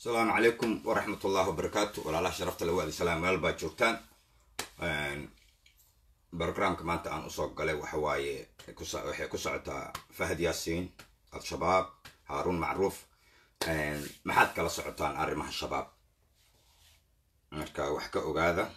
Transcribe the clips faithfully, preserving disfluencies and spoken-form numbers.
السلام عليكم ورحمة الله وبركاته. ولا الله شرفت الوالد سلام والبا جوكتان. برنامج كمان أنت أنا أصوغ عليه وحواي كسا وحي كسعة فهد ياسين الشباب هارون معروف ما حد كلا سعتان أري مع الشباب مركا وحكا وهذا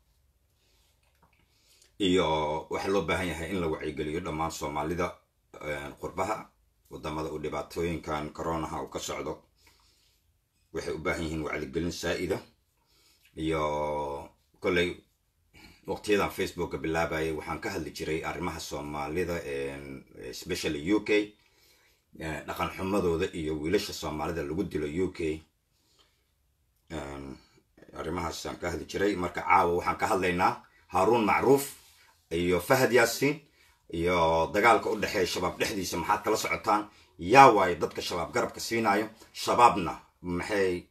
iyo waxa loo baahan yahay in la wacyi geliyo dhammaan Soomaalida qurbaha wadamada u dhibaatooyinkan corona uu ka socdo waxay u baahan yihiin wacyi gelin saa'ida iyo kulay waqtiyadan Facebook bilaabay waxaan ka hadli jiray arrimaha Soomaalida especially U K dhaqan xumadooda iyo wiilasha Soomaalida lagu dilo U K arrimahaas aan ka hadli jiray marka caawa waxaan ka hadlaynaa Harun Macruuf iyo Fahad Yaasin iyo dagaalka u dhaxeeya shabaab dhexdiisa maxaad kala socotaan yaa waay dadka shabaab garabka siinayo shabaabna maxay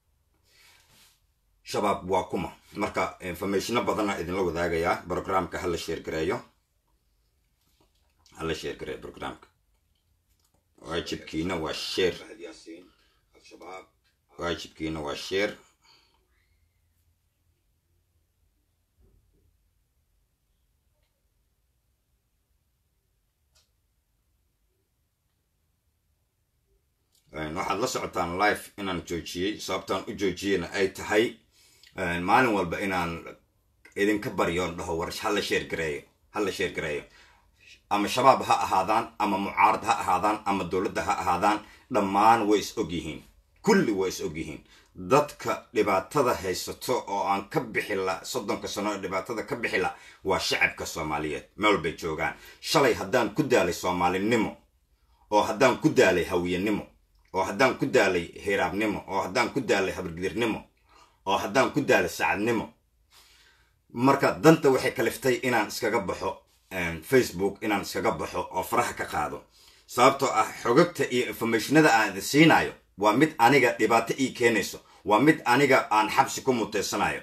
shabaab waa kuma marka information badan idin la wadaagaya barnaamijka hal share gareeyo hal share gareeyo barnaamijka waajibkiina waa share Fahad Yaasin shabaab waajibkiina waa share waxaad la socotaan live inaan joojiyay sababtaan u joojiyayna ay tahay maalin walba inaan idinka baryo dhaho war hal share gareeyo hal share gareeyo ama shabaab ha ahaadaan ama mucaarad ha ahaadaan ama dawladda ha ahaadaan dhammaan way is og yihiin kulli way is og yihiin dadka dhibaatada haysato oo aan ka bixila soddonka sano dhibaatada ka bixila waa shacabka Soomaaliyeed meel bay joogaan shalay haddaan ku daalay Soomaalinimo oo haddaan ku daalay hawiyanimo oo haddaan ku daalay heeraabnimo oo haddaan ku daalay habargidirnimo oo haddaan ku daalay saacadnimo marka danta waxay kaliftay inaan iskaga baxo Facebook inaan iskaga baxo oo faraha ka qaado sababtoo ah xogagta iyo informationada aan siinayo waa mid aniga dhibaato ii keenayso waa mid aniga aan xabsi ku muteysanayo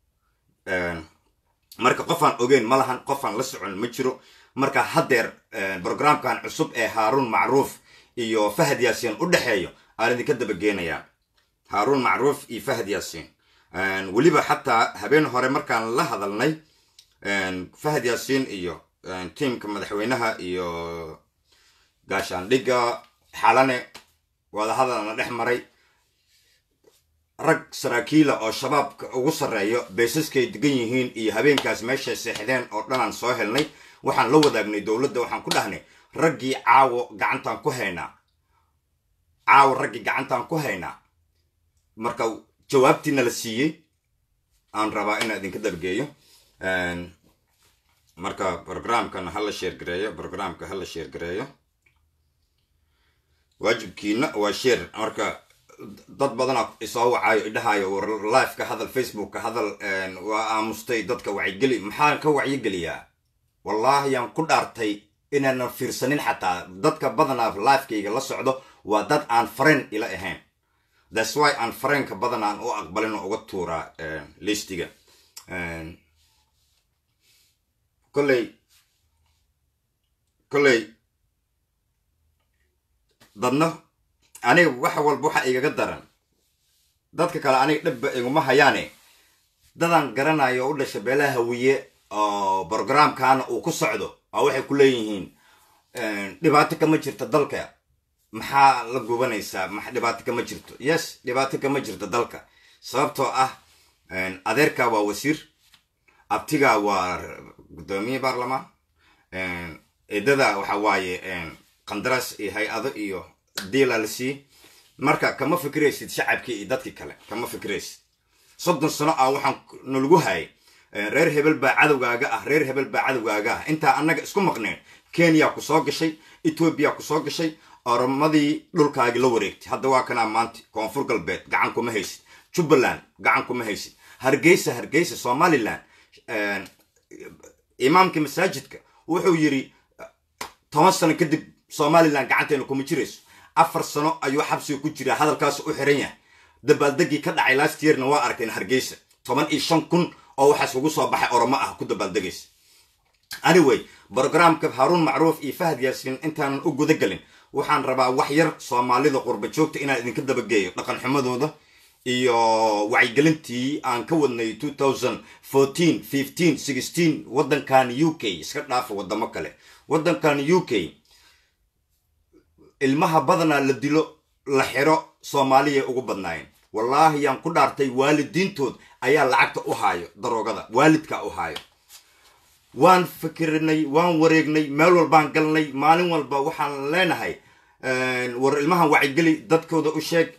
marka qofaan ogeyn ma lahan qofaan la socon ma jiro marka haddeer barnaamijkan cusub ee Harun Macruuf iyo Fahad Yaasin u dhaxeeyo aan idinka daba geenayaa Harun Macruuf iyo Fahad Yaasin waliba xataa habeen hore markaan la hadalnay Fahad Yaasin iyo teamka madaxweynaha iyo gaashaan dhiga xalane wada hadalna dhex maray rag saraakiila oo shabaabka ugu sareeyo beesaskay degan yihiin iyo habeenkaas meesha seexdeen oo dhanaan soo helnay waxaan la wadaagnay dawladda waxaan ku dhahnay raggii caawo gacantaan ku haynaa caawo raggii gacantaan ku haynaa marka jawaabtiina la siiyey aan rabaa inaan idinka dargeeyo marka barnaamijkan hala share gareeyo barnaamijka hala share gareeyo waajibkiina waa share marka dad badan isoo wacayo idhahayo live ka hadal Facebook ka hadal waa aamustay dadka wacyigeli maxaa ka wacyigeliyaa wallahi yaan ku dhaartay inaan fiirsanin xataa dadka badanaa live-kayga la socdo waa dad aan friend ila ahayn that's why aan friendka badanaan u aqbalin oo uga tuuraa listiga kolley kolley dadna aniga wax walba waxa igaga daran dadka kale aniga dhib iguma hayaane dadaan garanayo u dhashay beelaha hawiye oo barnaamijkan uu ku socdo oo waxay ku leeyihiin dhibaato kama jirto dalka maxaa la gubanaysaa ma dhibaato kama jirto yes dhibaato kama jirto dalka sababtoo ah adeerka waa wasiir abtiga waa gudoomiye baarlamaan eedada waxa waaye qandaraas iyo hay-ado iyo deal la sii marka kama fikraysid shacabkii iyo dadkii kale kama fikraysid soddon sano ah waxaan nalagu hayay reer hebel baa cadawgaaga ah reer hebel baa cadawgaaga ah inta annaga isku maqneen Kenya ku soo gashay Ethiopia ku soo gashay Oromadii dhulkaagi la wareegtay hadda waa kana maanta Koonfur Galbeed gacan kuma haysid Jubaland gacan kuma haysid Hargeysa Hargeysa Somaliland imaamka masaajidka wuxuu yiri toban sano kadib Somaliland gacanteena kuma jirayso afar sano ayuu xabsi ku jira hadalkaas u xiran yahay dabaaldegi ka dhacay last year na waa arkeen Hargeysa toban iyo shan kun oo waxaas ugu soo baxay Oromo ah ku dabaaldegaysa anyway barnaamijka Harun Macruuf iyo Fahad Yaasin intaan u guda galin waxaan rabaa wax yar Soomaalida qurba joogta inaan idinka daba geeyo dhaqan xumadooda iyo wacyigelintii aan ka wadnay two thousand fourteen fifteen sixteen waddankan U K iska dhaafa wadamo kale waddankan U K ilmaha badanaa la dilo la xiro Soomaaliya ugu badnaayeen wallahi yaan ku dhaartay waalidiintood ayaa lacagta u haayo daroogada waalidka u haayo waan fikirnay waan wareegnay meel walbaan galnay maalin walba waxaan leenahay war ilmahan wacigeli dadkooda u sheeg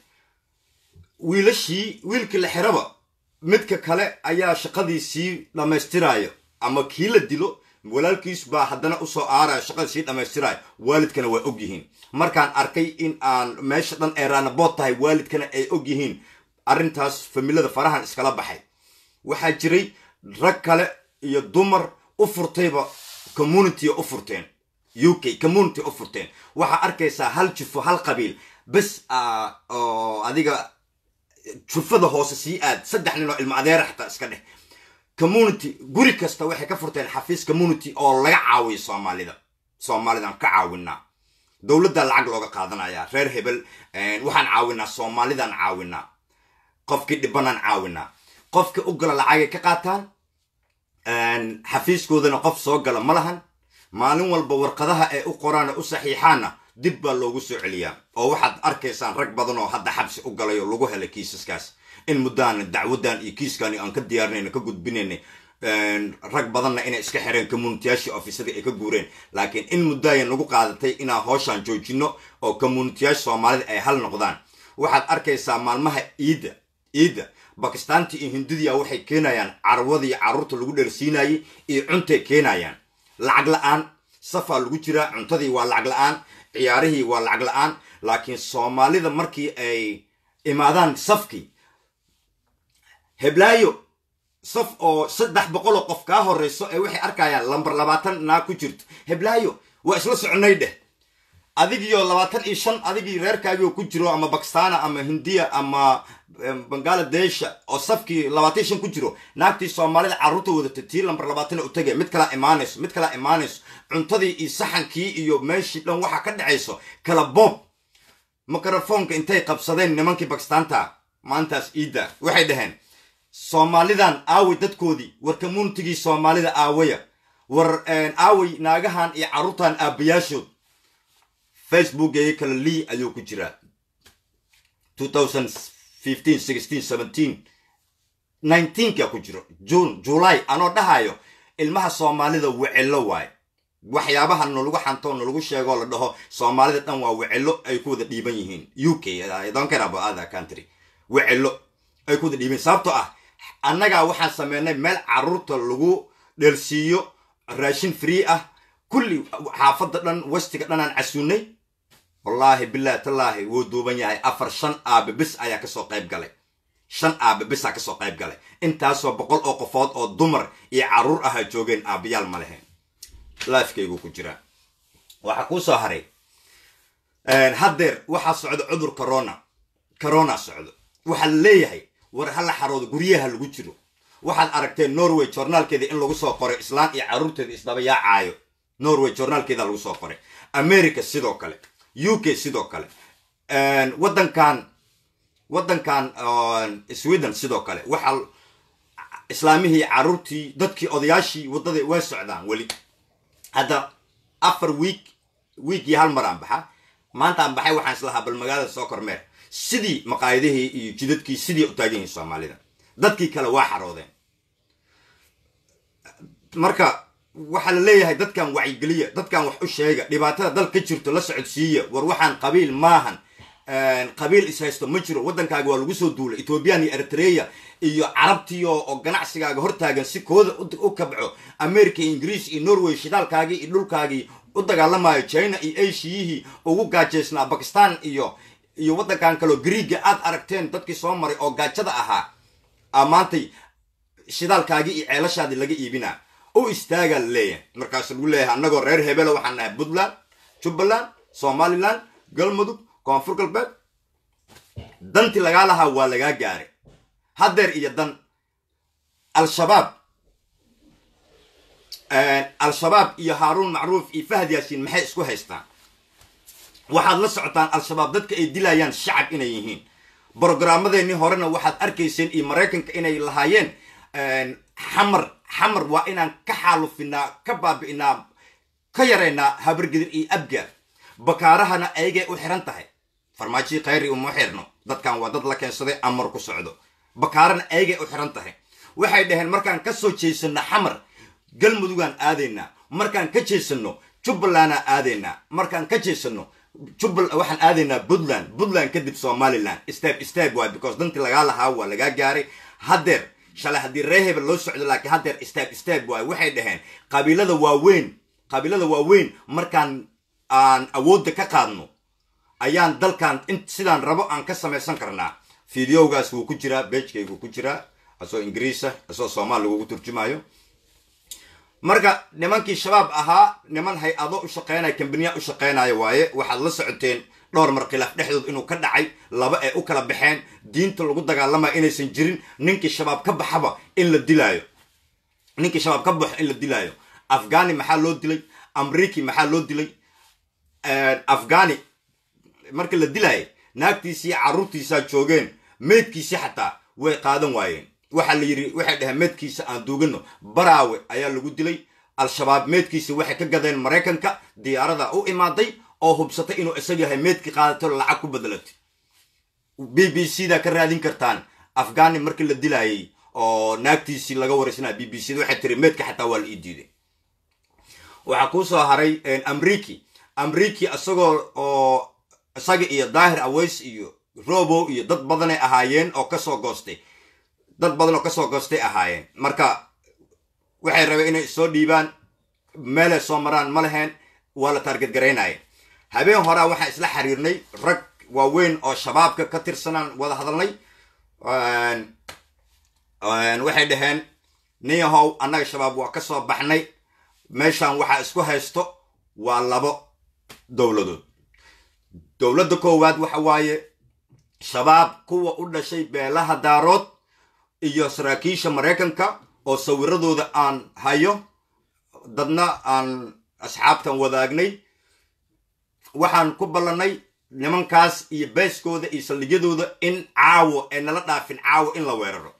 wiilashii wiilkii la xiraba midka kale ayaa shaqadiisii dhamaystirayo ama kii la dilo walaalkiis baa haddana usoo aaraya shaqadiisii dhamaystirayo waalidkana waa og yihiin markaan arkay in aan meesha dhan ay raanabood tahay waalidkana ay og yihiin arrintaas familada farahan iskala baxay waxaa jiray rag kale iyo dumar u furtayba community u furteen U K community u furteen waxaa arkaysaa hal jufo hal qabiil bas oo adiga jufada hoose sii aad saddex nin oo ilmo adeer xataa iska dheh community guri kasta waxay ka furteen xafiis community oo laga caawiyo Soomaalida Soomaalidan ka caawinaa dawladda lacag looga qaadanaya reer hebel waxaan caawinaa Soomaalidan caawinaa qofkii dhibanaan caawinaa qofka u gala lacag ay ka qaataan xafiiskoodana qof soo gala ma lahan maalin walba warqadaha ay u qoraan u saxiixaana dib baa loogu soo celiyaa oo waxaad arkaysaan rag badan oo hadda xabsi u galay oo lagu helay kiisaskaas in muddaan dacwadan iyo kiiskani aan ka diyaarinayna ka gudbinaynay rag badanna inay iska xireen community-yaashii office-da ay ka guureen laakiin in muddaayan nagu qaadatay inaan howshaan joojino oo community-yaasha Soomaalida ay hal noqdaan waxaad arkaysaa maalmaha iida iida Bakistaanti iyo Hindiya waxay keenayaan carwada iyo carruurta lagu dheersiinayay iyo cuntay keenayaan lacag la'aan safa lagu jira cuntadii waa lacag la'aan ciyaarihii waa lacag la'aan laakiin Soomaalida markii ay imaadaan safki heblaayo saf oo saddex boqol oo qof ka horeyso ay waxay arkayaan lambar labaatan na ku jirto heblaayo waa isla soconay dheh adigiyo labaatan iyo shan adigii reerkaaga ku jiro ama Pakistan ama Hindiya ama Bangladesh oo safki labaatan iyo shan ku jiro naagtii Soomaalida carruurta wadata tii lambar labaatan u tagay mid kala imaanayso mid kala imaanayso cuntadii iyo saxankii iyo meeshii dhan waxa ka dhacayso kala bob mikrofoonka intay qabsadeen nimankii Pakistaanta maantaas iida waxay dhaheen Soomaalidan aaway dadkoodii war community-gii Soomaalida aawaya war aaway naagahan iyo carruurtan aabayaashood Facebook ay kala lii ayuu ku jiraa twenty fifteen sixteen seventeen nineteen ka ku jiro June July anoo dhahayo ilmaha Soomaalida wicilo waay waxyaabaha lagu xanto lagu sheego la dhaho Soomaalida dhan waa wicilo ay ku wada dhiiban yihiin U K I don't care about other country wicilo ay ku wada dhiiban sababtoo ah annaga waxaan sameynay meel carruurta lagu dheelsiiyo raashin free ah kulli xaafadda dhan wastiga dhan aan casuunay wallahi billahi tallahi wuu duuban yahay afar shan aabe bis ayaa ka soo qayb galay shan aabe bis ayaa ka soo qayb galay intaasoo boqol oo qofood oo dumar iyo carruur ah joogeen aabayaal ma lahayn lifekaygu ku jira waxa ku soo haray haddeer waxa socdo cudur corona corona socdo waxa leeyahay war hal xaroodo guriyaha lagu jiro waxaad aragteen Norway journalkeeda in lagu soo qoray islaan iyo carruurteeda isdaba yaacayo Norway journalkeeda lagu soo qoray America sidoo kale U K sidoo kale een wadankan wadankan Sweden sidoo kale waxa islaamihii carruurtii dadkii odayaashii wadada way socdaan wali hadda afar week week hal mar aan baxa maanta aan baxay waxaan islaha bal magaalada soo kormeer sidii maqaayadihii iyo jidadkii sidii u taageen Soomaalida dadkii kale waa xaroodeen marka waxa la leeyahay dadkan wacyi dadkan wax u sheega dhibaatada dalka jirto la socodsiiya war waxaan qabiil maahan een qabiil is haysto ma jiro wadankaaga waa lagu soo duulay Ethiopia iyo Eritrea iyo Carabtii oo ganacsigaaga hortaagan si kooda u kabco America Ingiriis iyo Norway shidaalkaagi iyo dhulkaagi u dagaalamayo China iyo Asia ugu gaajeysnaa Pakistan iyo iyo wadankan kale Greek aad aragteen dadkii soo maray oo gaajada ahaa amaantay shidaalkaagi iyo ceelashaadi laga iibinaa oo istaaga leeyahay markaas lagu leeyahay anagoo reer hebel waxaan nahay Puntland Jubaland Somaliland Galmudug Koonfur Galbeed danti laga lahaa waa laga gaaray haddeer iyo dan al-shabaab al-shabaab iyo Harun Macruuf iyo Fahd Yaasin maxay isku haystaan waxaad la socotaan al-shabaab dadka ay dilayaan shacab inay yihiin برنامجنا هورنا واحد أركيسين إي مريكن كإني لهاين حمر حمر وإنا كحالو فينا كباب إنا كيرنا هبرجدر إي أبجر بكارهنا أيجي وحرنتها فرماجي خيري ومحرنا ضد كان وضد لكن صدي أمر كسعده بكارنا أيجي وحرنتها waxay dhaheen markaan ka soo jeesano xamar galmudugan aadeyna markaan ka jeesano Jubbaland aadeyna markaan ka jeesano Jubbal waxaan aadeyna Puntland Puntland kadib Somaliland step step way because danti laga lahaa waa laga gaaray hadeer shalay hadii reeheb loo socdo laakiin hadeer step step way waxay dhaheen qabiilada waaweyn qabiilada waaweyn markaan aan awood ka qaadno ayaan dalkan sidaan rabo aan ka sameeysan karnaa fiidiyogaas wuu ku jiraa page-kaygu ku jiraa asoo ingiriisa asoo Soomaali lagu turjumayo marka nimankii shabaab ahaa niman hay-ado u shaqeynay kambaniya u shaqeynay waaye waxaad la socoteen dhowr mar khilaaf dhexdood inuu ka dhacay laba ee u kala baxeen diinta lagu dagaalamay inaysan jirin ninkii shabaab ka baxaba in la dilaayo ninkii shabaab ka baxo in la dilaayo afghani maxaa loo dilay amriiki maxaa loo dilay afghani marka la dilay naagtiisii caruurtiisa joogeen meedkiisii xataa way qaadan waayeen waxa la yiri waxa dhahay meedkiisa aan duugano baraawe ayaa lagu dilay al-shabaab meedkiisa waxa ka gadeen Mareykanka diyaarada u imaaday oo hubsatay inuu isaga yahay meedkii qaadato lacag ku bedelatay B B C da ka raadin kartaan afghani markii la dilayay oo naagtiisii laga wareysnaa B B C da waxa tiri meedka xataa waa la ii diiday waxa ku soo haray amriiki amriiki asagoo oo isaga iyo daahir aways iyo robo iyo dad badan ay ahaayeen oo ka soo goostay dad badan oo ka soo goostay ahaayeen marka waxay rabeen inay soo dhiibaan meel ay soo maraan ma lahayn waa la target gareynay habeen hore waxa isla xiriirnay rag waaweyn oo shabaabka ka tirsanaan wada hadalnay aan waxay dhaheen niyahow annaga shabaab waa ka soo baxnay meeshan waxa isku haysto waa labo dawladood dawladda koowaad waxa waaye shabaab kuwa u dhashay beelaha daarood iyo saraakiisha Mareykanka oo sawiradooda aan hayo dadna aan asxaabtan wadaagnay waxaan ku ballanay nimankaas iyo beeskooda iyo saldhigyadooda in caawo ee nala dhaafin caawo in la weeraro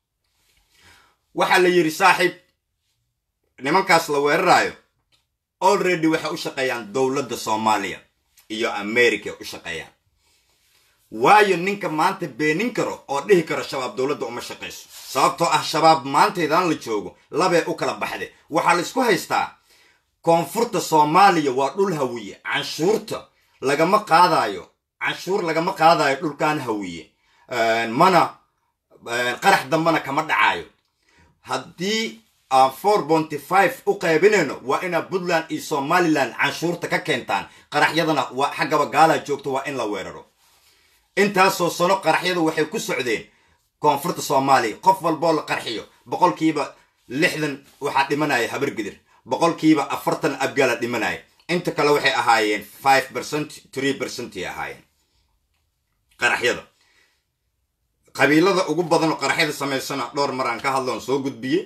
waxa la yiri saaxiib nimankaas la weerarayo already waxa u shaqeeyaan dawladda Soomaaliya iyo America u shaqeeyaan waayo ninka maanta beenin karo oo dhihi karo shabaab dawladda uma shaqeyso sababtoo ah shabaab maanteedaan la joogo labee u kala baxday waxa la isku haystaa koonfurta Soomaaliya waa dhul hawiye canshuurta lagama qaadayo canshuur lagama qaadayo dhulkan hawiye mana qarax dambana kama dhacayo haddii four point five u qaybinayno waa ina Puntland iyo Somaliland canshuurta ka keentaan qaraxyadana waa xagaba gaala joogto waa in la weeraro intaasoo sano qaraxyadu waxay ku socdeen koonfurta Soomaaliya qof walba la qarxiyo boqolkiiba lixdan waxa dhimanaya habargidir boqolkiiba afartan abgaala dhimanaya inta kale waxay ahaayeen five percent three percent ay ahaayeen qaraxyada qabiilada ugu badan oo qaraxyada sameysana dhowr mar aan ka hadloon soo gudbiyay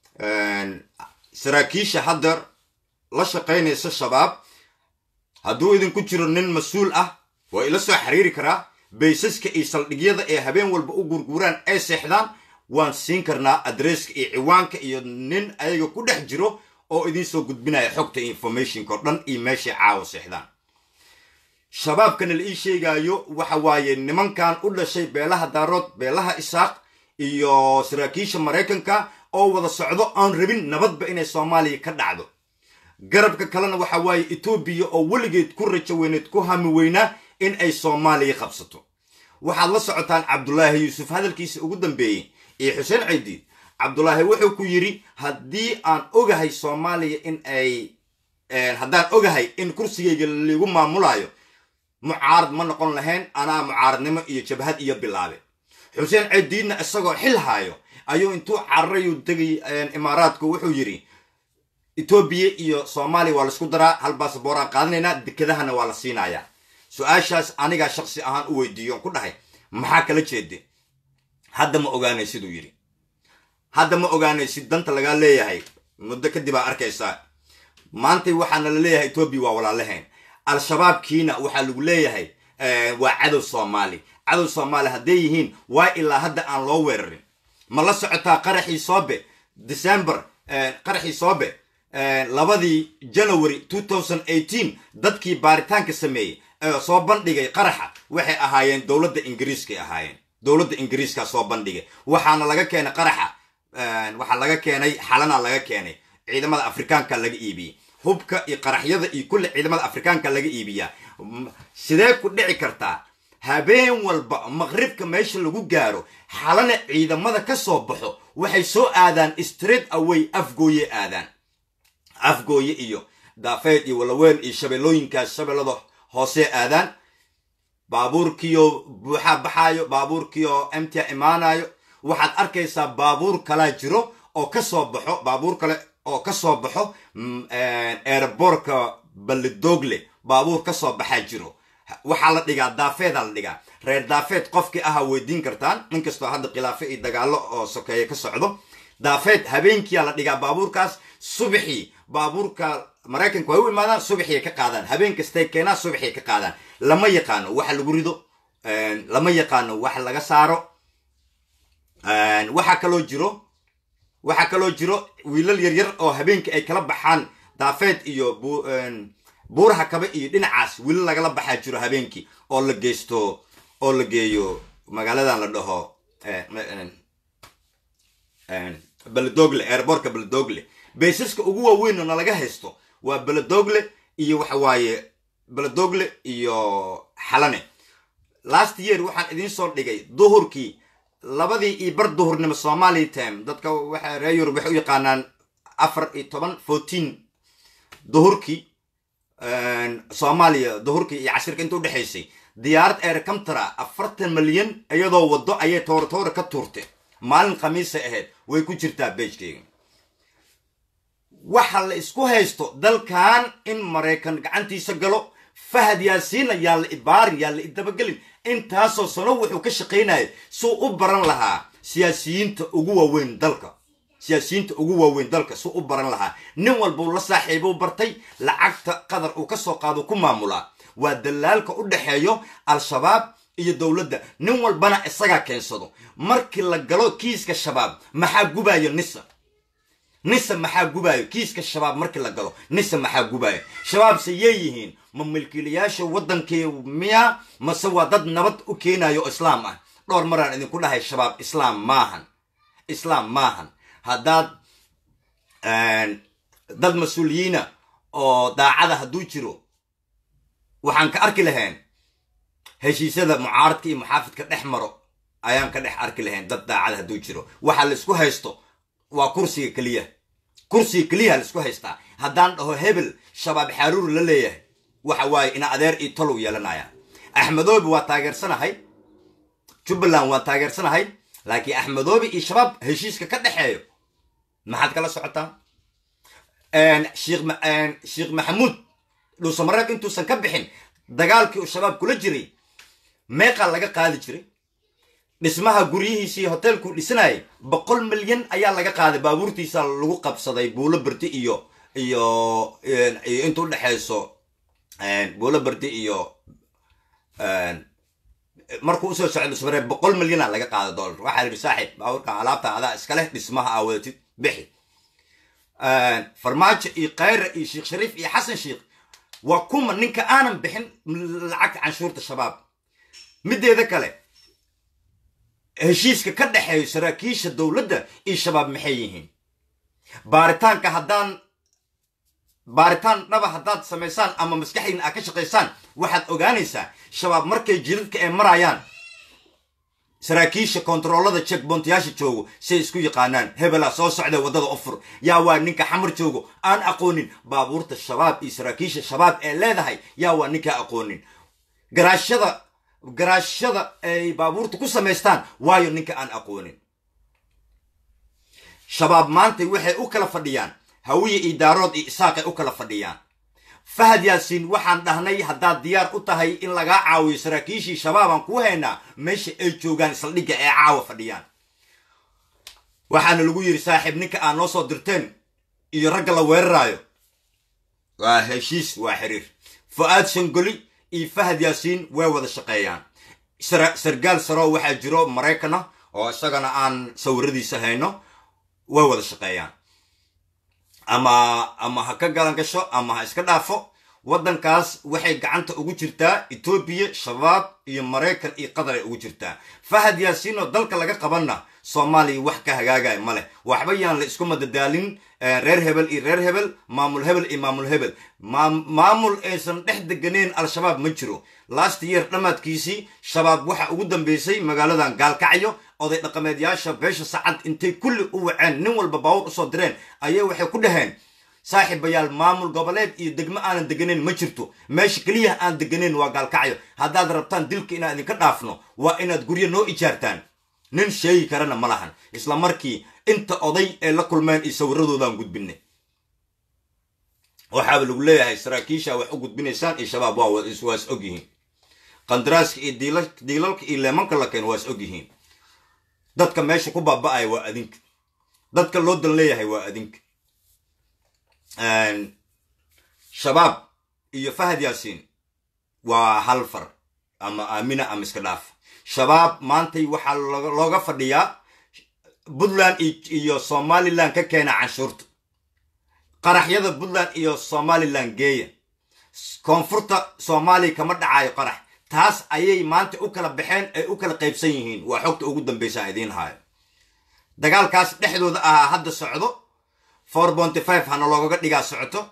saraakiisha hadda la shaqeynaysa shabaab hadduu idinku jiro nin mas'uul ah waa ila soo xiriiri karaa baysaska iyo saldhigyada ee habeen walba u gurguraan ay seexdaan waan siin karnaa adresska iyo ciwaanka iyo nin ayaga ku dhex jiro oo idin soo gudbinaya xogta information ko dhan iyo meesha caawa seexdaan shabaabkana la ii sheegayo waxa waaye nimankan u dhashay beelaha daarood beelaha isaaq iyo saraakiisha Mareykanka oo wada socdo aan rabin nabadba inay Soomaaliya ka dhacdo garabka kalena waxa waaye Ethiopia oo waligeed ku rajo weyneed ku hami weynaa in ay Soomaaliya qabsato waxaad la socotaan Cabdullaahi Yuusuf hadalkiisa ugu dambeeyay ee Xuseen Ciidi Cabdullaahi wuxuu ku yiri haddii aan ogahay Soomaaliya in ay haddaan ogahay in kursigayga lagu maamulayo mucaarad ma noqon lahayn ana mucaaradnimo iyo jabhad iyo bilaabe Xuseen Ciidina isagoo xil haayo ayuu intuu carrayu tagay Imaaraadku wuxuu yiri Ethiopia iyo Soomaaliya waa la isku daraa hal baasaboor aan qaadanayna dekedahana waa la siinayaa su'aashaas aniga shakhsi ahaan u weydiiyo ku dhahay maxaa kala jeeday hadda ma ogaanay sidoo yiri hadda ma ogaanay si danta laga leeyahay muddo kadib aan arkaysaa maanta waxaan la leeyahay Ethiopia waa walaalahayn al-shabaab kiina waxa lagu leeyahay waa cadow soomaali cadow soomaali hadday yihiin waa ilaa hadda aan loo weerarin ma la socotaa qaraxii soobe december qaraxii soobe labadii january two thousand eighteen dadkii baaritaanka sameeyey ee soo bandhigay qaraxa waxay ahaayeen dowladda ingiriiskay ahaayeen dowladda ingiriiska soo bandhigay waxaana laga keenay qaraxa waxaa laga keenay xalana laga keenay ciidamada afrikaanka laga iibiyey hubka iyo qaraxyada iyo kulli ciidamada afrikaanka laga iibiyaa sidee ku dhici kartaa habeen walba maqribka meesha lagu gaaro xalana ciidamada ka soo baxo waxay soo aadaan straight away afgooye aadaan afgooye iyo daafeed iyo walaweyn iyo shabeellooyinkaas shabeellada hoose aadaan baabuurkiyo buuxa baxaayo baabuurkiyo emtia imaanayo waxaad arkaysaa baabuur kalaa jiro oo ka soo baxo baabuur kale oo ka soo baxo airbortka ballidogle baabuur ka soo baxaa jiro waxaa la dhigaa daafeedaa la dhigaa reer daafeed qofkii ahaa weydiin kartaan inkastoo hadda khilaafo iyo dagaallo oo sokeeye ka socdo daafeed habeenkiyaa la dhigaa baabuurkaas subaxii baabuurka maraykanka way u imaadaan subaxii ka qaadaan habeen kastay keenaan subaxii ka qaadaan lama yaqaano waxa lagu rido lama yaqaano wax laga saaro waxaa kaloo jiro waxaa kaloo jiro wiilal yaryar oo habeenkii ay kala baxaan daafeed iyo buuraha kaba iyo dhinacaas wiilal lagala baxaa jiro habeenkii oo la geysto oo la geeyo magaaladan la dhaho baladogle airbortka baladogle baysaska ugu waaweyn na laga haysto waa baladogle iyo waxa waaye baladogle iyo xalane last year waxaan idiin soo dhigay duhurkii labadii iyo bar duhurnimo Somali time dadka waxa reer Yurub waxay u yaqaanaan afar iyo toban fourteen duhurkii Soomaaliya duhurkii iyo cashirka inta u dhaxaysay diyaarad air kamtara afartan milyan iyadoo wado ayay toor toor ka tuurtay maalin khamiis ahayd way ku jirtaa page-kayga waxa la isku haysto dalkan in Mareykan gacantiisa galo Fahad Yaasiin ayaa la ibaari yaa la dabagelin intaasoo sano wuxuu ka shaqeynayay soo u baran lahaa siyaasiyiinta ugu waaweyn dalka siyaasiyiinta ugu waaweyn dalka soo u baran lahaa nin walba la saaxiibo bartay lacagta qadar uu ka soo qaado ku maamula waa dalaalka u dhaxeeyo al-shabaab iyo dawladda nin walbana isaga keensado markii la galo kiiska shabaab maxaa gubayo nisa nisa maxaa gubayo kiiska shabaab markii la galo nisa maxaa gubayo shabaab sayeeyihiin ma milkiilayaasha wadankii miya ma sawa dad nabad u keenayo islaam ah dhowr maraan idin ku dhahay shabaab islaam maahan islaam maahan haddaad dad mas-uuliyiina oo daacada hadduu jiro waxaan ka arki lahayn heshiisyada mucaaradka iyo muxaafidka dhex maro ayaan ka dhex arki lahayn dad daacada hadduu jiro waxa la isku haysto waa kursiga kaliya kursiga kaliya la isku haystaa haddaan dhaho hebel shabaab xaruur la leeyahay waxa waaye ina adeer iyo talow yeelanaya axmedoobi waa taageersanahay jubbaland waa taageersanahay laakiin axmedoobi iyo shabaab heshiiska ka dhaxeeyo maxaad kala socotaa sheekh sheekh maxamuud dhuusamareeb intuusan ka bixin dagaalkii uu shabaab kula jiray meeqa laga qaadi jiray dhismaha guryihiisii hotelku dhisanayay boqol milyan ayaa laga qaaday baabuurtiisa lagu qabsaday buulo barti iyo iyo inta u dhaxayso buulo barti iyo markuu soo socdo sawirey boqol milyan laga qaaday dollar waxa la saaxiib baabuurka alaabta adaa iska leh dhismaha awadatid bixi farmaajo iyo qayra iyo sheekh shariif iyo xasan sheekh waa kuma ninka aanan bixin lacag canshuurta shabaab mideeda kale heshiiska ka dhaxeeyo saraakiisha dawladda iyo shabaab maxay yihiin baaritaanka haddaan baaritaan dhaba haddaad samaysaan ama maskaxdiina aad ka shaqaysaan waxaad ogaanaysaa shabaab markay jiridka ay marayaan saraakiisha kontaroolada checkpointyaasha joogo say isku yaqaanaan hebela soo socda wadada ofur yaa waa ninka xamar joogo aan aqoonin baabuurta shabaab iyo saraakiisha shabaab ee leedahay yaa waa ninka aqoonin garaashada garaashada ay baabuurta ku samaystaan waayo ninka aan aqoonin shabaab maanta waxay u kala fadhiyaan hawiye iyo daarood iyo isaaqay u kala fadhiyaan Fahad Yaasiin waxaan dhahnay haddaad diyaar u tahay in laga caawiyo saraakiishii shabaabaan ku haynaa meesha ay joogaan saldhigga ee caawa fadhiyaan waxaana lagu yiri saaxiib ninka aan noo soo dirteen iyo ragga la weeraraayo waa heshiis waa xiriir Fuad Shangoli iyo fahad yaasiin way wada shaqeeyaan sargaal saro waxaa jiro maraykana oo isagana aan sawiradiisa hayno way wada shaqeeyaan ama ama ha ka galan gasho ama ha iska dhaafo waddankaas waxay gacanta ugu jirtaa Ethiopia shabaab iyo maraykan iyo qatar ay ugu jirtaa fahad yaasiin oo dalka laga qabanna Soomaaliya wax ka hagaagay male waxba yaan la isku madadaalin reer hebel iyo reer hebel maamul hebel iyo maamul hebel maamul aysan dhex deganeen al-shabaab ma jiro last year dhamaadkiisii shabaab waxa ugu dambeysay magaaladan gaalkacyo oday dhaqameedyaasha beesha sacad intay kulli u waceen nin walba baawur u soo direen ayay waxay ku dhaheen saaxiibayaal maamul goboleed iyo degmo aanan deganeen ma jirto meesha kaliya aan deganeen waa gaalkacyo haddaad rabtaan dilka inaad idinka dhaafno waa inaad guryo noo ijaartaan nin sheegi karana ma lahan isla markii inta oday ee la kulmeen iyo sawiradoodaan gudbinay waxaaba lagu leeyahay saraakiisha wax u gudbinaysaan iyo shabaab waa is og yihiin qandaraaska iyo diilalka iyo leemanka la keen waa is og yihiin dadka meesha ku baaba'aya waa adinka dadka loo dan leeyahay waa adinka shabaab iyo fahad yaasiin waa hal far ama aamina ama iska dhaaf shabaab maantay waxaa looga fadhiyaa Puntland iyo Somaliland ka keena canshuurta qaraxyada Puntland iyo Somaliland geeya koonfurta Soomaaliya kama dhacayo qarax taas ayay maanta u kala baxeen ay u kala qaybsan yihiin waa xogta ugu dambaysa idin haayo dagaalkaas dhexdooda ah hadda socdo four point five hana looga dhigaa socoto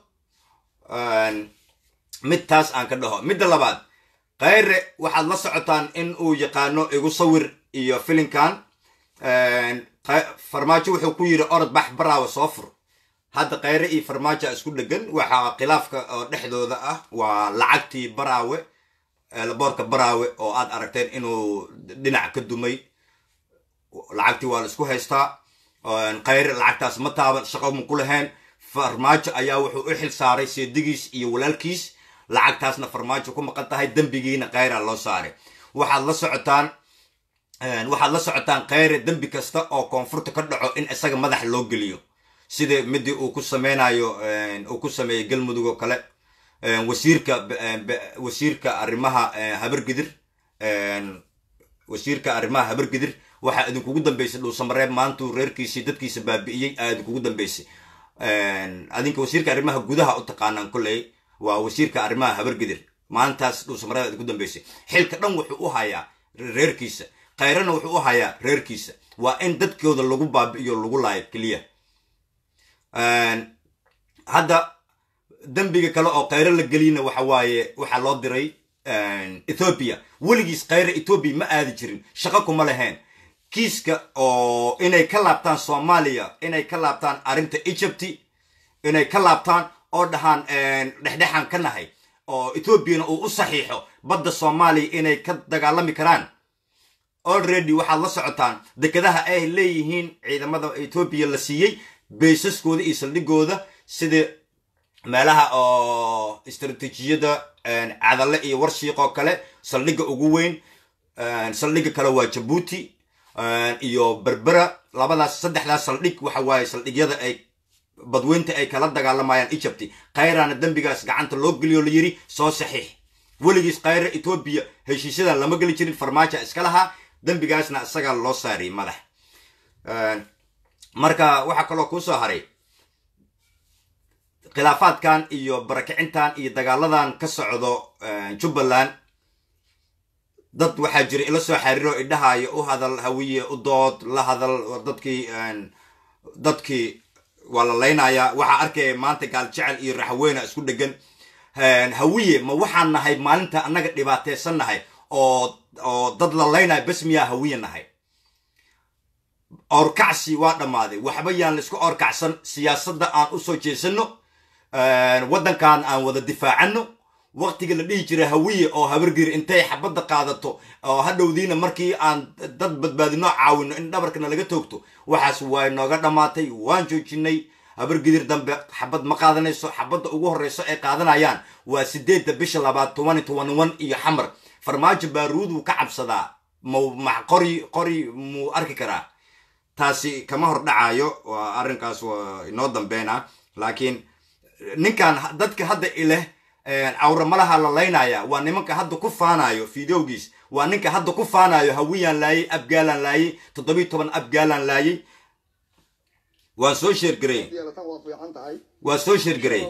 mid taas aan ka dhaho midda labaad qayre waxaad la socotaan in uu yaqaano igu sawir iyo filinkan farmaajo wuxuu ku yiri orod bax baraawa soo fur hadda qayre iyo farmaajo isku dhagan waxa khilaafka oo dhexdooda ah waa lacagtii baraawe laboorka baraawe oo aad aragteen inuu dhinac ka dumay lacagtii waa la isku haystaa qayre lacagtaas ma taaban shaqo ma ku lahayn farmaajo ayaa wuxuu u xil saaray seedigiis iyo walaalkiis lacagtaasna farmaajo ku maqan tahay dambigiina qayra loo saaray waxaad la socotaan waxaad la socotaan qayre dambi kasta oo koonfurta ka dhaco in isaga madax loo geliyo sida midii uu ku sameynayo uu ku sameeyay galmudug oo kale wasiirka wasiirka arrimaha habargidir wasiirka arrimaha habargidir waxa idinkugu dambeysay dhul samareeb maantuu reerkiisii dadkiisa baabi'iyey aad idinkugu dambeysay adinka wasiirka arrimaha gudaha u taqaanaan kulley waa wasiirka arrimaha habargidir maantaas dhul samareeb idinku dambeysay xilka dhan wuxuu u hayaa reerkiisa qayrana wuxuu u hayaa reerkiisa waa in dadkooda lagu baabi'iyo lagu laayo keliya hadda dambiga kale oo qayre la geliyna waxa waaye waxa loo diray Ethiopia weligiis qayre Ethiopia ma aadi jirin shaqo kuma lahayn kiiska oo inay ka laabtaan Soomaaliya inay ka laabtaan arinta Egypt inay ka laabtaan oo dhahan dhexdhexan ka nahay oo Ethiopia uu u saxiixo badda Soomaaliya inay ka dagaalami karaan already waxaad la socotaan dekedaha ay leeyihiin ciidamada Ethiopia la siiyay beesaskooda iyo saldhigooda sida meelaha oo istiraatiijiyada cadale iyo warshiiq oo kale saldhiga ugu weyn saldhiga kale waa Djibouti iyo Berbera labadaas saddexdaas saldhig waxa waaye saldhigyada ay badweynta ay kala dagaalamayaan Egypt qayrana dambigaas gacanta loo geliyo la yiri soo saxiix weligiis qayre Ethiopia heshiisyada lama gali jirin farmaajo iska laha dambigaasna isaga loo saaray madax marka waxa kale oo ku soo haray khilaafaadkan iyo barakicintan iyo dagaaladan ka socdo Jubbaland dad waxa jira ila soo xariiro idhahayo u hadal hawiye u dood la hadal dadkii dadkii wala leynaya waxa arkay maanta gaal jecel iyo raxweena isku dhagan hawiye ma waxaan nahay maalinta anaga dhibaateysannahay oo oo dad la leynay basmiya hawiye nahay orkacsi waa dhamaaday waxba yaan la isku orkacsan siyaasadda aan u soo jeesano wadankan aan wada difaacano waqtiga la dhihi jiray hawiye oo habargir intay xabada qaadato oo hadhowdiina markii aan dad badbaadino caawino in dhabarkana laga toogto waxaas way nooga dhamaatay waan joojinay habargidir dambe xabad ma qaadanayso xabada ugu horeyso ay qaadanayaan waa sideedda bisha labaad toban toban iyo xamar farmaajo baaruudu ka cabsadaa ma qori qori mu arki karaa taasi kama hor dhacayo waa arrinkaas waa inoo dambeena laakiin ninkan dadka hadda ileh cawra malaha la laynaya waa nimanka hadda ku faanayo fiidowgiis waa ninka hadda ku faanayo hawiyaan laayay abgaalan laayay toddoba iyo toban abgaalan laayay waa soo sheergaray waa soo sheergaray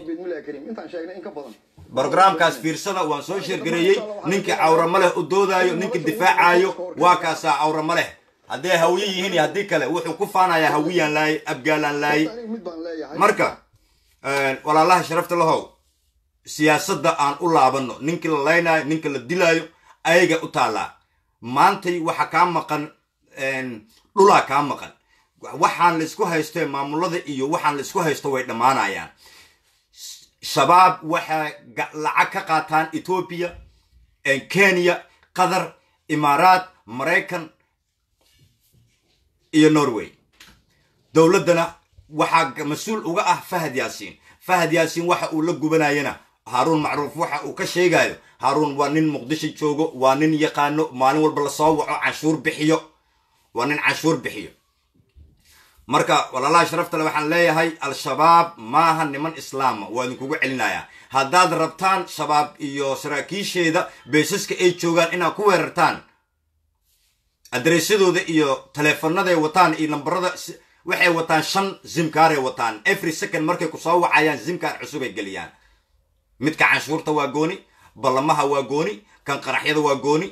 برنامجkaas fiirsada waan soo sheergareeyay ninka cawra maleh u doodayo ninka difaacayo waa kaasa cawra maleh hadee hawiye yihiin iyo hadii kale wuxuu ku faanayaa hawiyaan laay abgaalan laay marka walaalaha sharafta lahow siyaasadda aan u laabano ninka la laynayo ninka la dilayo ayaga u taala maantay waxa ka maqan dhula ka maqan waxaan la isku haysto maamulada iyo waxaan la isku haysto way dhamaanayaan shabaab waxa lacag ka qaataan Ethiopia Kenya Qatar Imaaraat Mareykan iyo Norway dawladana waxa mas'uul uga ah Fahad Yaasin Fahad Yaasin waxa uu la gubanayna Harun Macruuf waxa uu ka sheegayo Harun waa nin Muqdisho joogo waa nin yaqaano maalin walba la soo waco canshuur bixiyo waa nin canshuur bixiyo marka walaalaha sharafta leh waxaan leeyahay al-shabaab maaha niman islaam waa idin kugu celinaya haddaad rabtaan shabaab iyo saraakiisheeda beesaska ay joogaan inaad ku weerartaan adreesadooda iyo taleefanada ay wataan iyo lambarada waxay wataan shan simkaar ay wataan every second markay ku soo wacayaan simkaar cusub ay geliyaan midka canshuurta waa gooni ballamaha waa gooni kan qaraxyada waa gooni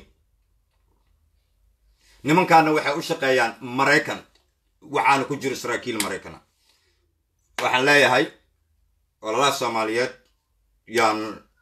nimankaana waxay u shaqeeyaan Mareykan waxaana ku jira saraakiil Mareykan waxaan leeyahay walaalaha Soomaaliyeed yaan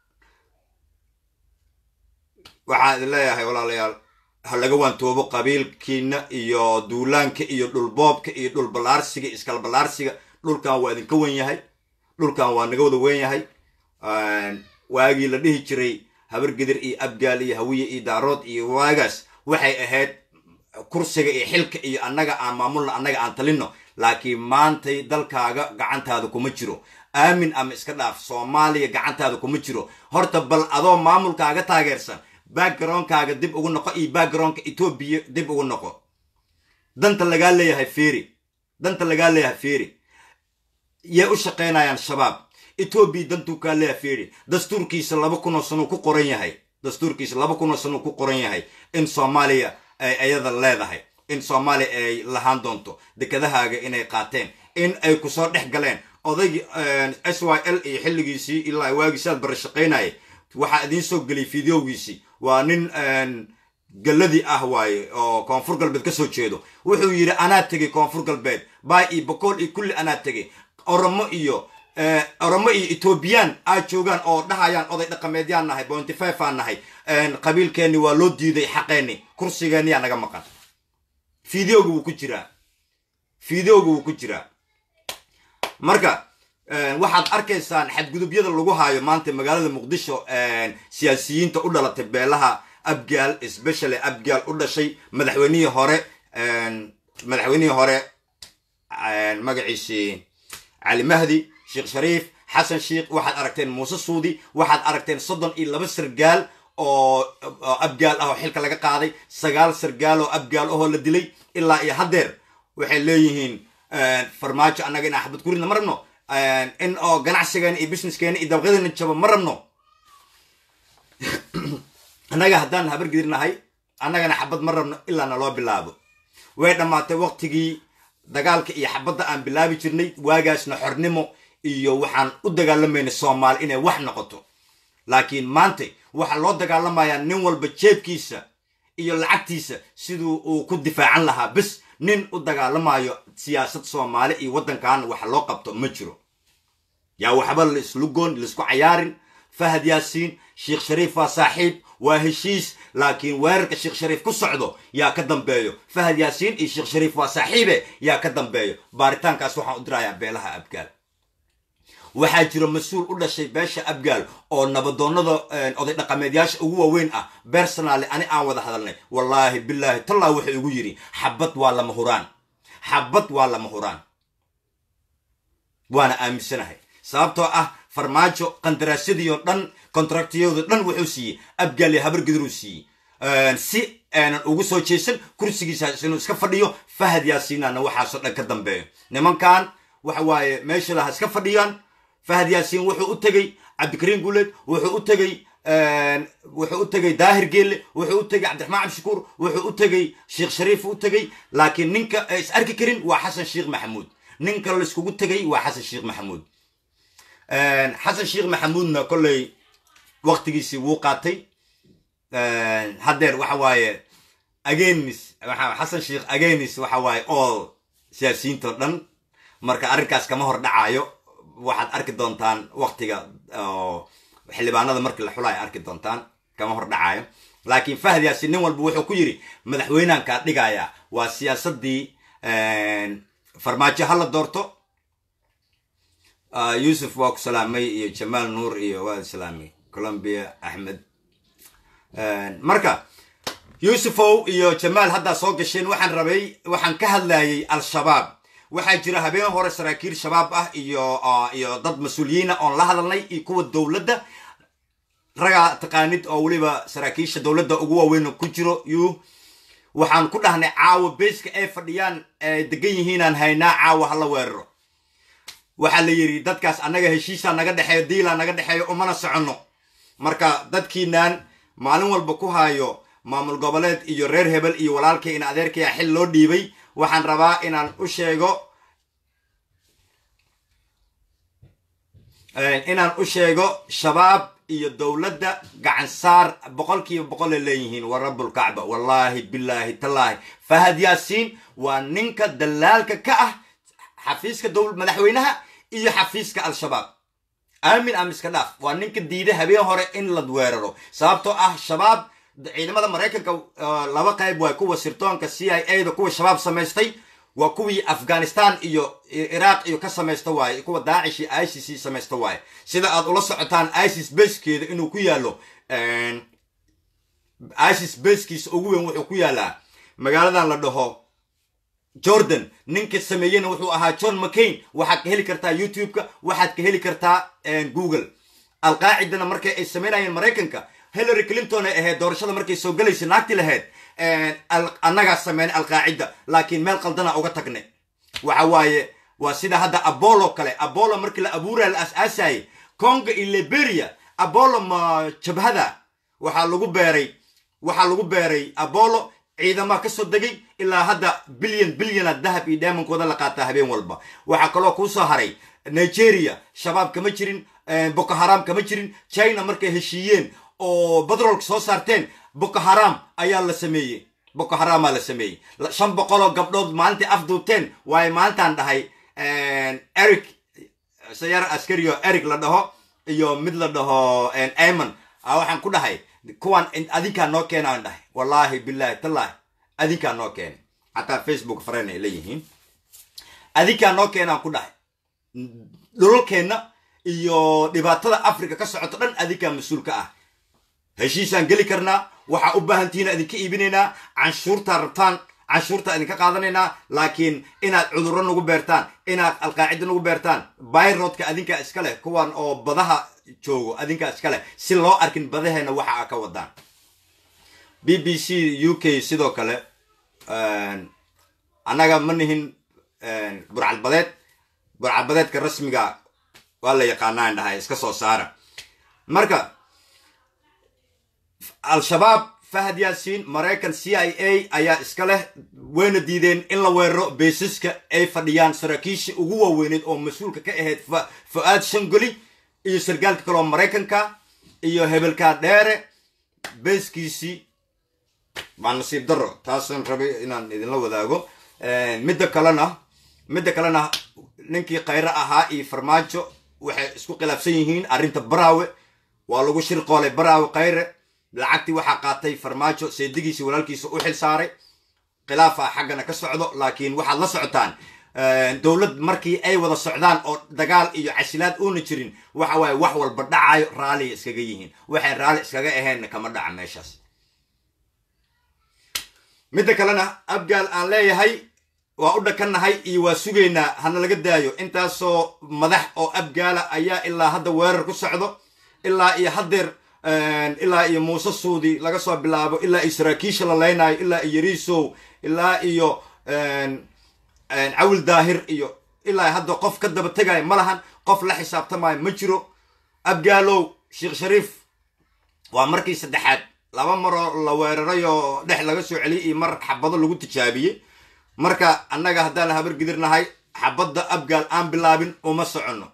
waxaan leeyahay walaalayaal ha laga waantoobo qabiilkiina iyo duulaanka iyo dhulboobka iyo dhul balaarsiga iskal balaarsiga dhulkan waa idin ka wen yahay dhulkan waa naga wada wen yahay waagii la dhihi jiray habar gidir iyo abgaal iyo hawiye iyo daarood iyo waagaas waxay ahayd kursiga iyo xilka iyo annaga aan maamulna annaga aan talino laakiin maantay dalkaaga gacantaada kuma jiro aamin ama iska dhaaf Soomaaliya gacantaada kuma jiro horta bal adoo maamulkaaga taageersan backgroundkaaga dib ugu noqo iyo backgroundka Ethiopia dib ugu noqo danta laga leeyahay fiiri danta laga leeyahay fiiri yaa u shaqeynayaan shabaab Ethiopia dantu ka leeyahay fiiri dastuurkiisa laba kun oo sano ku qoran yahay dastuurkiisa laba kun oo sano ku qoran yahay in Soomaaliya ay ayada leedahay in Soomaaliya ay lahaan doonto dekadahaaga inay qaateen in ay ku soo dhex galeen odaygi S Y L iyo xilligiisii ilaa waagiisaad bar shaqeynayay waxa idin soo galay fiidiyowgiisii waa nin galadi ah waaye oo koonfur galbeed ka soo jeedo wuxuu yiri anaa tagay koonfur galbeed bay iyo boqol iyo kulli anaa tagay Oromo iyo Oromo iyo Ethiopian ay joogan oo dhahayaan oday dhaqameedyaan nahay point five aan nahay qabiilkeeni waa loo diiday xaqeeni kursigeeni yaa naga maqan fiidiyowgu wuu ku jiraa fiidiyowgu wuu ku jiraa marka waxaad arkaysaan xadgudubyada lagu haayo maanta magaalada Muqdisho siyaasiyiinta u dhalatay beelaha abgaal especially abgaal u dhashay madaxweynihii hore madaxweynihii hore magaciisi Ali Mahdi Sheikh Sharif Hassan Sheikh waxaad aragteen Muuse Suudi waxaad aragteen soddon iyo laba sargaal oo abgaal ah oo xilka laga qaaday sagaal sargaal oo abgaal ah oo la dilay ilaa iyo hadeer waxay leeyihiin farmaajo anaga in axbad kurina marno in oo ganacsigeena iyo businesskeena iyo dabaqadeena jaba marno anaga haddaan habar gidirnahay annagana xabad marabno ilaa na loo bilaabo way dhamaatay waqtigii dagaalka iyo xabadda aan bilaabi jirnay waagaasna xornimo iyo waxaan u dagaalamayna Soomaali inay wax noqoto laakiin maanta waxa loo dagaalamayaa nin walba jeebkiisa iyo lacagtiisa sidoo uu ku difaacan lahaa bas nin u dagaalamayo siyaasad Soomaali iyo wadankan wax loo qabto ma jiro yaa waxba la islu goon la isku cayaarin Fahad Yaasin Sheikh Sharif waa saaxiib waa heshiis laakiin weerarka Sheikh Sharif ku socdo yaa ka dambeeyo Fahad Yaasin iyo Sheikh Sharif waa saaxiibe yaa ka dambeeyo baaritaankaas waxaan u dirayaa beelaha abgaal waxaa jira mas'uul u dhashay beesha abgaal oo nabadoonada oday dhaqameedyaasha ugu waaweyn ah personally ani aan wada hadalnay wallahi billahi talla wuxuu igu yiri xabad waa lama huraan xabad waa lama huraan waana aaminsanahay sababtoo ah farmaajo qandaraasyadiyo dhan kontraktiyada dhan wuxuu siiyay abgaal iyo habar gidir uu siiyay si aanan ugu soo jeesan kursigiisa inuu iska fadhiyo Fahad Yaasinna waxa soo dhan ka dambeeyo nimankan waxa waaye meesha la iska fadhiyaan Fahad Yaasin wuxuu u tagay cabdikariin guuleed wuxuu u tegey wuxuu u tegey daahir geelle wuxuu u tegey cabdiraxmaan cabdishakuur wuxuu u tegey sheekh shariif u tegey laakiin ninka is arki karin waa xasan sheekh maxamuud ninka la iskugu tegey waa xasan sheekh maxamuud xasan sheekh maxamuudna kolley waqtigiisii wuu qaatay haddeer waxa waaye ageenis xasan sheekh ageenis waxa waaye all siyaasiyiinto dhan marka arrinkaas kama hor dhacaayo waxaad arki doontaan waqtiga xildhibaanada markii la xulaay arki doontaan kama hor dhacaayo laakiin Fahad Yaasin nin walba wuxuu ku yiri madaxweynahan ka dhigaya waa siyaasadii farmaajo hala doorto Yusuf waa ku salaamay iyo Jamal Nuur iyo waa salaamay Colombia Ahmed marka Yusufow iyo Jamal hadda soo gasheen waxaan rabay waxaan ka hadlayay al-shabaab waxaa jira habeen hore saraakiil shabaab ah iyo iyo dad mas'uuliyiin ah oo la hadalnay iyo kuwa dawladda raga taqaanid oo waliba saraakiisha dawladda ugu waaweyn ku jiro yu waxaan ku dhahnay caawa beeska ay fadhiyaan degan yihiin aan haynaa caawa hala weeraro waxa la yiri dadkaas anaga heshiisa naga dhaxeeyo diila naga dhaxeeyo umana socono marka dadkiinaan maalin walba ku haayo maamul goboleed iyo reer hebel iyo walaalkay in adeerkay xil loo dhiibay waxaan rabaa inaan u sheego inaan u sheego shabaab iyo dawladda gacan saar boqolkiiba boqol leeyihiin wa rabbul kacba wallahi billahi tallahi Fahad Yaasin waa ninka dalaalka ka ah xafiiska dawlad madaxweynaha iyo xafiiska al-shabaab aamin amiska dhaaf waa ninka diiday habeen hore in la weeraro sababtoo ah shabaab ciidamada Mareykanka laba qayb way kuwa sirtoonka C I A da kuwa shabaab sameystay waa kuwii Afghanistan iyo Iraq iyo ka sameystay waay kuwa Daesh iyo I S I S sameystay waay sida aad ula socotaan ISIS basekeeda inuu ku yaalo ISIS basekiisa ugu weyn wuxuu ku yaalaa magaaladan la dhaho Jordan ninka sameeyeen wuxuu ahaa John McCain waxaad ka heli kartaa YouTube-ka waxaad ka heli kartaa Google al-Qaacidana markay ay sameeyeen Mareykanka Hillary Clinton ay ahayd doorashada markay soo galeysay naagti lahayd annaga sameeyay al-Qaacida laakiin meel qaldana uga tagnay waxa waaye waa sida hadda Apollo kale Apollo markii la abuuray la asaasay Congo iyo Liberia Apollo ma jabhada waxa lagu beeray waxa lagu beeray Apollo ciidamada ka soo dagay ilaa hadda billion billion dahab iyo diamond kooda la qaataa habeen walba waxa kaloo ku soo haray Nigeria shabaab kama jirin Boko Haram kama jirin China markay heshiiyeen oo badroolka soo saarteen Boko Haram ayaa la sameeyay Boko Haram la sameeyay shan boqol oo gabdhood maalintii afduubteen way maalintan dhahay Eric sayar askariyo Eric la dhaho iyo mid la dhaho Ayman waxaan ku dhahay kuwan adinka noo keenaan dhahay wallahi billahi tallahi adinka noo keen hatta Facebook fareen ay leeyihiin adinka noo keenaan ku dhahay dhulkeena iyo dhibaatada Afrika ka socoto dhan adinka mas'uulka ah heshiisaan gali karnaa waxa u baahantiina idinka iibinayna canshuurta rabtaan canshuurta idinka qaadanayna laakiin inaad cudurro nagu beertaan inaad al-Qaacida nagu beertaan bayroodka adinka iska leh kuwan oo badaha joogo adinka iska leh si loo arkin badaheena waxa ka wadaan B B C U K sidoo kale anaga manihin burcad badeed burcad badeedka rasmiga waa la yaqaanaan dhahay iska soo saara marka al-shabaab Fahad Yaasin Mareykan C I A ayaa iska leh wayna diideen in la weeraro beesiska ay fadhiyaan saraakiisha ugu waaweyned oo mas'uulka ka ahayd Fuad Shangoli iyo sargaalka kale oo Mareykanka iyo hebelka dheere beeskiisi baan nasiib daro taasan rabay inaan idin la wadaago midda kalena midda kalena ninkii qayra ahaa iyo farmaajo waxay isku khilaafsan yihiin arinta Baraawe waa lagu shirqoolay Baraawe qayre lacagti waxa qaatay farmaajo seedigiisa walaalkiisa u xil saaray khilaafa xaqana ka socdo laakiin waxa la socotaan dawlad markii ay wada socdaan oo dagaal iyo casilaad oo jirin waxa way wax walba dhacayo raali iskaga yihiin waxay raali iskaga ahayn kama dhaca meeshaas midda kalena abgaal aan leeyahay waa u dhakanahay iyo waa sugeynaa hana laga daayo intaasoo madax oo abgaala ayaa ilaa hadda weerar ku socdo ilaa iyo hadeer ilaa iyo Muuse Suudi laga soo bilaabo ilaa Israakiisha la leenayo ilaa Yariisow ilaa iyo Awil Daahir iyo ilaa hadda qof ka daba tagay malahan qof la xisaabtamay ma jiro abgaalow sheekh shariif waa markii saddexaad laba maroo la weerarayo dhex laga soo celiyay iyo mar xabado lagu tijaabiyey marka annaga haddaan habar gidirnahay xabadda abgaal aan bilaabin uma soconno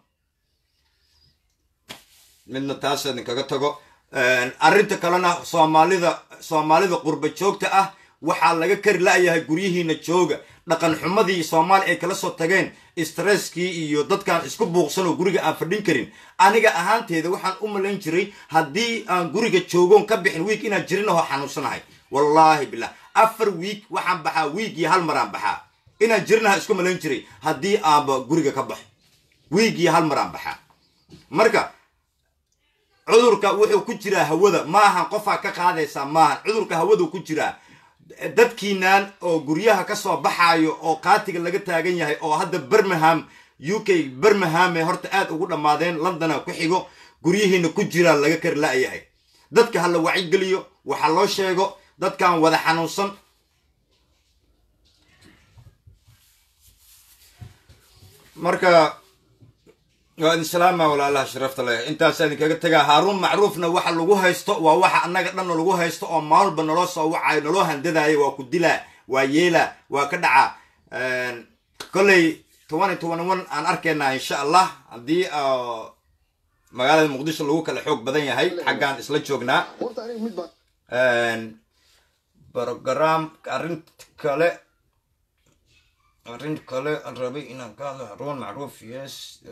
midna taas idinkaga tago arrinta kalena soomaalida soomaalida qurba joogta ah waxaa laga kari la'yahay guryihiina jooga dhaqan xumadii soomaali ay kala soo tageen stresskii iyo dadkaan isku buuqsan oo guriga aan fadhin karin aniga ahaanteeda waxaan u malayn jiray haddii aan guriga joogoon ka bixin wiig inaan jirin oo xanuunsanahay wallaahi billah afar wiig waxaan baxaa wiig iyo hal maraan baxaa inaan jirinaha isku malayn jiray haddii aanba guriga ka baxo wiig iyo hal maraan baxaa marka cudurka wuxuu ku jiraa hawada maahan qofaa ka qaadaysaa maahan cudurka hawadu ku jiraa dadkiinaan oo guryaha ka soo baxaayo oo qaatiga laga taagan yahay oo hadda birmingham u k birmingham ee horta aad ugu dhammaadeen londona ku xigo guryihiina ku jiraa laga kari la'yahay dadka ha la wacigeliyo waxa loo sheego dadkan wada xanuunsan marka waa idin salaama walaalaha sharafta leh intaas idinkaga tagaa haaruun macruufna waxa lagu haysto waa waxa annaga dhanna lagu haysto oo maalba naloo soo wacayo naloo handadaayo waa ku dilaa waa yeelaa waa ka dhacaa kolley twenty twenty one aan arkaynaa insha allah haddii magaalada muqdisho lagu kala xoog badan yahay xaggaan isla joognaa program arrin kale arrin kale aan rabay inaan ka hadlo haaruun macruuf yes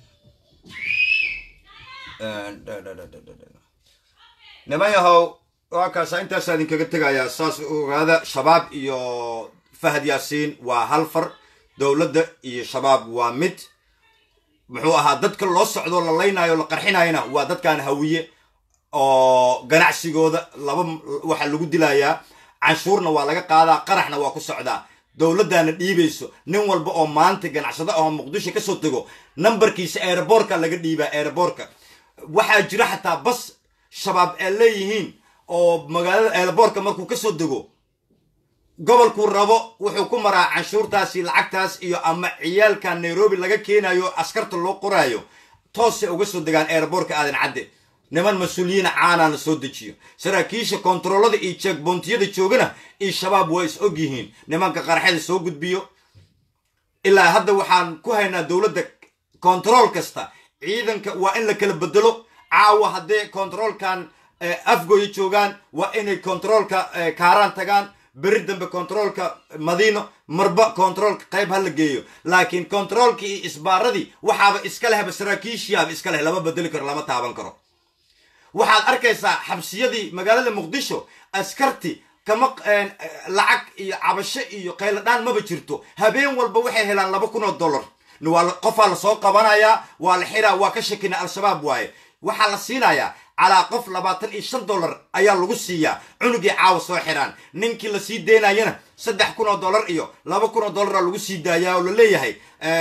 niman yahow waa kaasa intaasa idinkaga tegayaa saas ogaada shabaab iyo fahad yaasiin waa hal far dowladda iyo shabaab waa mid muxuu ahaa dadka loo socdo la laynaayo la qarxinayana waa dadkan hawiye oo ganacsigooda laba waxaa lagu dilayaa canshuurna waa laga qaadaa qaraxna waa ku socdaa dowladdaana dhiibayso nin walba oo maanta ganacsado oo muqdisho kasoo tego numberkiisa aeroboortka laga dhiibaa aeroboortka waxaa jira xataa bas shabaab ay leeyihiin oo magaalada aeroboortka markuu kasoo dego gobolkuu rabo wuxuu ku maraa canshuurtaasi lacagtaas iyo ama ciyaalka nairobi laga keenayo askarta loo qoraayo toosay uga soo degaan aeroboortka aadan cadde niman mas-uuliyiina caanaana soo dejiyo saraakiisha kontaroolada iyo jeekboontiyada joogana iyo shabaab waa is og yihiin nimanka qaraxyada soo gudbiyo ilaa hadda waxaan ku haynaa dowladda kontarool kasta ciidanka waa in la kala bedelo caawa haddee kontaroolkan afgoya joogaan waa inay kontaroolka kaaraan tagaan beri dambe kontaroolka madiino marba kontaroolka qayb ha la geeyo laakiin kontaroolkii iyo isbaaradii waxaaba iska lehba saraakiishiyaaba iska leh lama bedeli karo lama taaban karo waxaad arkaysaa xabsiyadii magaalada muqdisho askarti kama lacag iyo cabasho iyo qayladhaan maba jirto habeen walba waxay helaan laba kun oo dollar waa qofaa lasoo qabanayaa waa la xiraa waa ka shakina al-shabaab waaye waxaa la siinayaa calaa qof labaatan iyo shan dollar ayaa lagu siiyaa cunugii caawa soo xiraan ninkii lasii deynayana saddex kun oo dollar iyo laba kun oo dollaraa lagu sii daayaa oo laleeyahay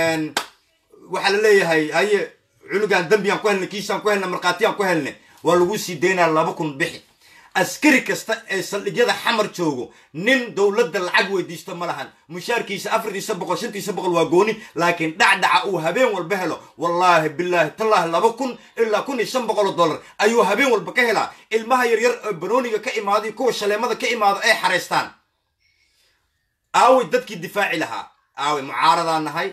waxaa la leeyahay haye cunugaan dambiyaan ku helna kiisaan ku helna markhaatiyaan ku helna waa lagu sii daynaa laba kun bixi askari kasta ee saldhigyada xamar joogo nin dowladda lacag weydiisto ma lahan mushaarkiisa afartiisa boqol shantiisa boqol waa gooni laakiin dhacdhaca uu habeen walba helo wallaahi bilaahi tallaahi laba kun ilaa kun iyo shan boqol oo dollar ayuu habeen walba ka helaa ilmaha yaryar oo banooniga ka imaado iyo kuwa shaleemada ka imaado ay xaraystaan aaway dadkii difaaci lahaa aaway mucaaradaan nahay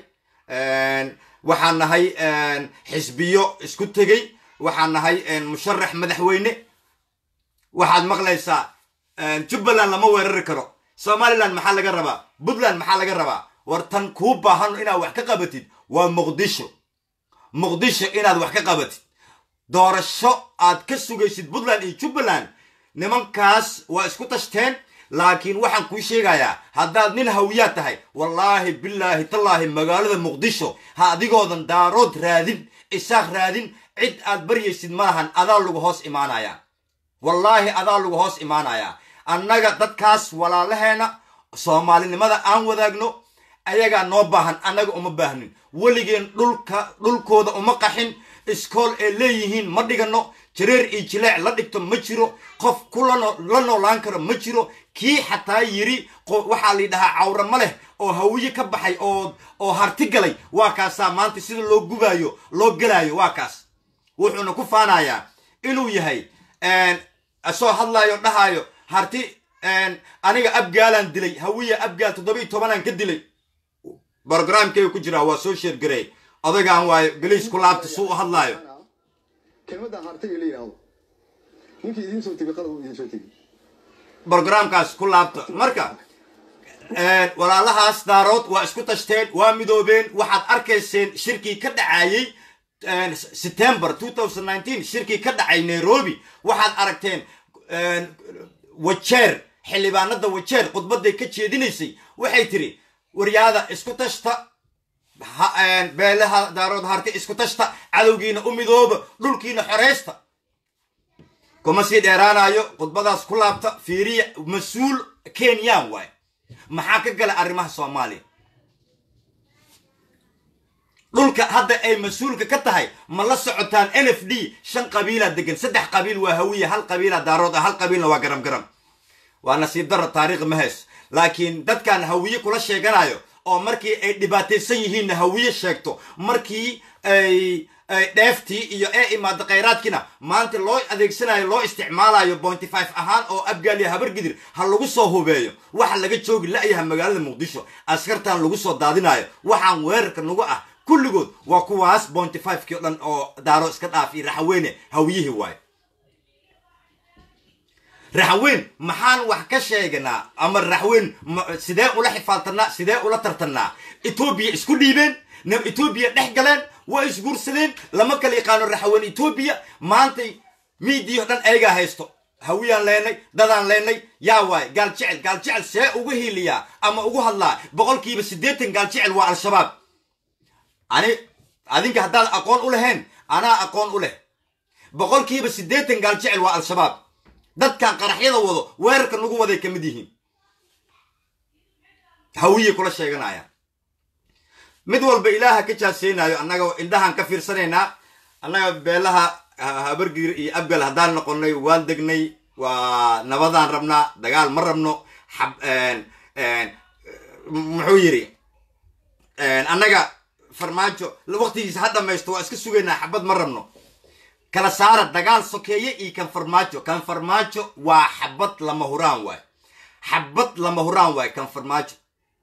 waxaan nahay xisbiyo isku tegey waxaan nahay musharax madaxweyne waxaad maqlaysaa jubbaland lama weerari karo somaliland maxaa laga rabaa puntland maxaa laga rabaa war tan kuu baahan inaad wax ka qabatid waa muqdisho muqdisho inaad wax ka qabatid doorasho aad ka sugaysid puntland iyo jubbaland nimankaas waa isku tashteen laakiin waxaan kuu sheegayaa haddaad nin hawiyaad tahay wallaahi bilaahi tallaahi magaalada muqdisho ha adigoodan daarood raadin isaaq raadin cid aad baryaysid maahan adaa lagu hoos imaanayaa wallaahi adaa lagu hoos imaanayaa annaga dadkaas walaalaheena soomaalinimada aan wadaagno ayagaa noo baahan annaga uma baahnin weligeen dhulka dhulkooda uma qaxin iskool ay leeyihiin ma dhigano jareer iyo jileec la dhigto ma jiro qof ku la noolaan karo ma jiro kii xataa yiri waxaa la yidhahaa cawra ma leh oo hawiye ka baxay oo oo harti galay waa kaasaa maanta sida loo gubaayo loo gelaayo waa kaas wuxuuna ku faanayaa inuu yahay asoo hadlaayo dhahayo harti aniga abgaalaan dilay hawiya abgaal toddobiiyo tobanaan ka dilay barogramkayga ku jiraa waa soo sheergareey odagaan waayo galiis ku laabta suu u hadlaayo kelmadda hartiga la yidhaahdo ninkii idiin soo tegay qalad uu idiin soo tegay barogramkaas ku laabta marka walaalahaas daarood waa isku tashteen waa midoobeen waxaad arkayseen shirkii ka dhacayay September twenty nineteen shirkii ka dhacay Nairobi waxaad aragteen wajeer xildhibaanada wajeer khudbaday ka jeedinaysay waxay tiri waryaada isku tashta beelaha daarood harti isku tashta cadowgiina u midooba dhulkiina xoreysta kuma sii dheeraanayo khudbadaas ku laabta fiiriya mas-uul Kenyan waay maxaa ka gala arrimaha Soomaaliya dhulka hadda ay mas-uulka ka tahay ma la socotaan N F D shan qabiila degan saddex qabiil waa hawiye hal qabiila daarood hal qabiilna waa garam garam waa nasiib darro taariikh ma hees laakiin dadkan hawiye kula sheeganayo oo markii ay dhibaataysan yihiin hawiye sheegto markii ay dheeftii iyo ee imaada khayraadkina maanta loo adeegsanayo loo isticmaalayo point five ahaan oo abgaal iyo habar gidir ha lagu soo hubeeyo waxa laga joogi la'yahay magaalada Muqdisho askartan lagu soo daadinayo waxaan weerarka nagu ah kulligood waa kuwaas point five kii dhan oo daaro iska dhaaf iyo raxweene hawiyihi waay raxween maxaan wax ka sheeganaa ama raxween sidee ula xifaaltanaa sidee ula tartanaa Ethiopia isku dhiibeen nam Ethiopia dhex galeen waa isguursadeen lama kala yaqaano raxween Ethiopia maantay media dhan ayaga haysto hawiyaan leenay dadaan leenay yaa waay gaal jecel gaal jecel see ugu hiiliyaa ama ugu hadlaa boqolkiiba siddeetan gaal jecel waa al-shabaab ani adinka haddaan aqoon u lahayn anaa aqoon u leh boqolkiiba siddeetan gaal jecel waa al-shabaab dadkan qaraxyada wado weerarka nagu waday ka mid yihiin hawiye kula sheeganaya mid walba ilaaha ka jaaseynayo annaga indhahan ka fiirsanaynaa annaga beelaha habargiir iyo abgal haddaan noqonnay waan degnay waa nabadaan rabnaa dagaal ma rabno muxuu yidhi annaga farmaajo waqtigiisa ha dhamaysto waa iska sugaynaa xabad ma rabno kala saara dagaal sokeeye iyo kan farmaajo kan farmaajo waa xabad lama huraan waay xabad lama huraan waay kan farmaajo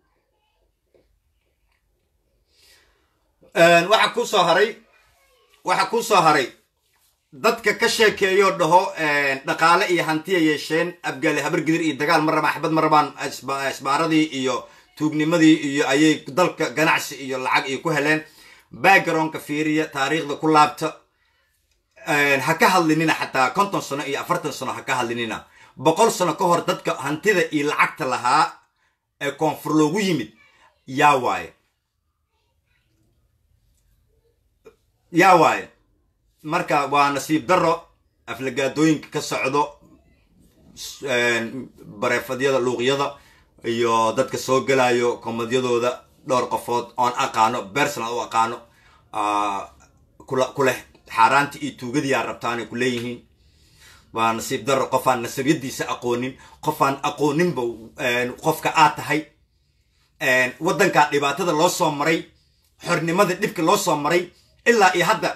waxa ku soo haray waxa ku soo haray dadka ka sheekeeyo dhaho dhaqaale iyo hantiya yeesheen abgaale habargidir iyo dagaal ma rabaan xabad ma rabaan isbaaradii iyo tuugnimadii iyo ayay dalka ganacsi iyo lacag ay ku heleen backgroundka fiiriya taariikhda ku laabta ha ka hadlinina xataa konton sano iyo afartan sano ha ka hadlinina boqol sano ka hor dadka hantida iyo lacagta lahaa ee koonfur loogu yimid yaa waaye yaa waaye marka waa nasiib darro aflagaadooyinka ka socdo bareefadyada luuqyada iyo dadka soo gelayo komadyadooda dhowr qofood oon aqaano personal u aqaano ku leh xaaraanti iyo tuugadii aa rabtaanay ku leeyihiin waa nasiib darro qofaan nasabiyadiisa aqoonin qofaan aqooninba qofka aad tahay waddankaa dhibaatada loo soo maray xornimada dhibka loo soo maray ilaa iyo hadda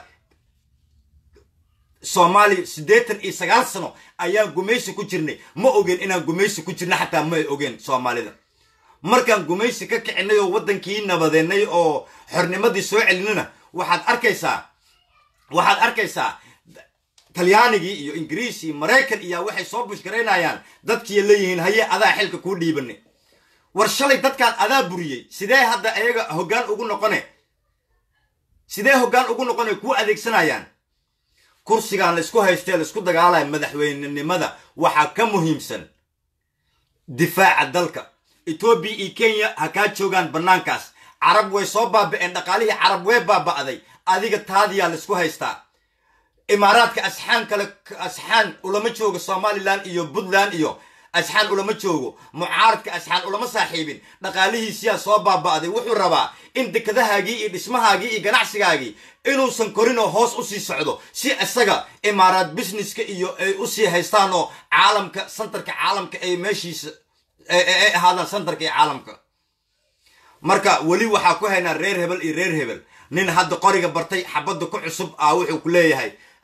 Soomaaliya siddeetan iyo sagaal sano ayaan gumaysi ku jirnay ma ogeen inaan gumaysi ku jirna xataa ma ogeen Soomaalida markaan gumaysi ka kicinay oo waddankii nabadeennay oo xornimadii soo celinayna waxaad arkaysaa waxaad arkaysaa talyaanigii iyo ingiriisi mareykan iyo waxay soo bushgareynayaan dadkii leeyihiin haye adaa xilka ku dhiibanay war shalay dadkan adaa buriyay sidee hadda ayaga hoggaan ugu noqonay sidee hoggaan ugu noqonay ku adeegsanayaan kursigan la isku haystay la isku dagaalay madaxweynenimada waxa ka muhiimsan difaaca dalka Ethiopia iyo Kenya ha ka joogan banaankaas carab way soo baaba'een dhaqaalihii carab way baaba'day adiga taadiya la isku haystaa imaaraadka asxaan kale asxaan ulama joogo Somaliland iyo Puntland iyo asxaan ulama joogo mucaaradka asxaan ulama saaxiibin dhaqaalihiisa soo baaba'day wuxuu rabaa in dekadahaagii iyo dhismahaagii iyo ganacsigaagii inuu san korin oo hoos u sii socdo si asaga imaaraad businesska iyo ay u sii haystaan oo caalamka santarka caalamka ay meeshiisa ay ahaadaan santarka ee caalamka marka wali waxaa ku haynaa reer hebel iyo reer hebel nin hadda qoriga bartay xabadda ku cusub ah wuxuu ku leeyahay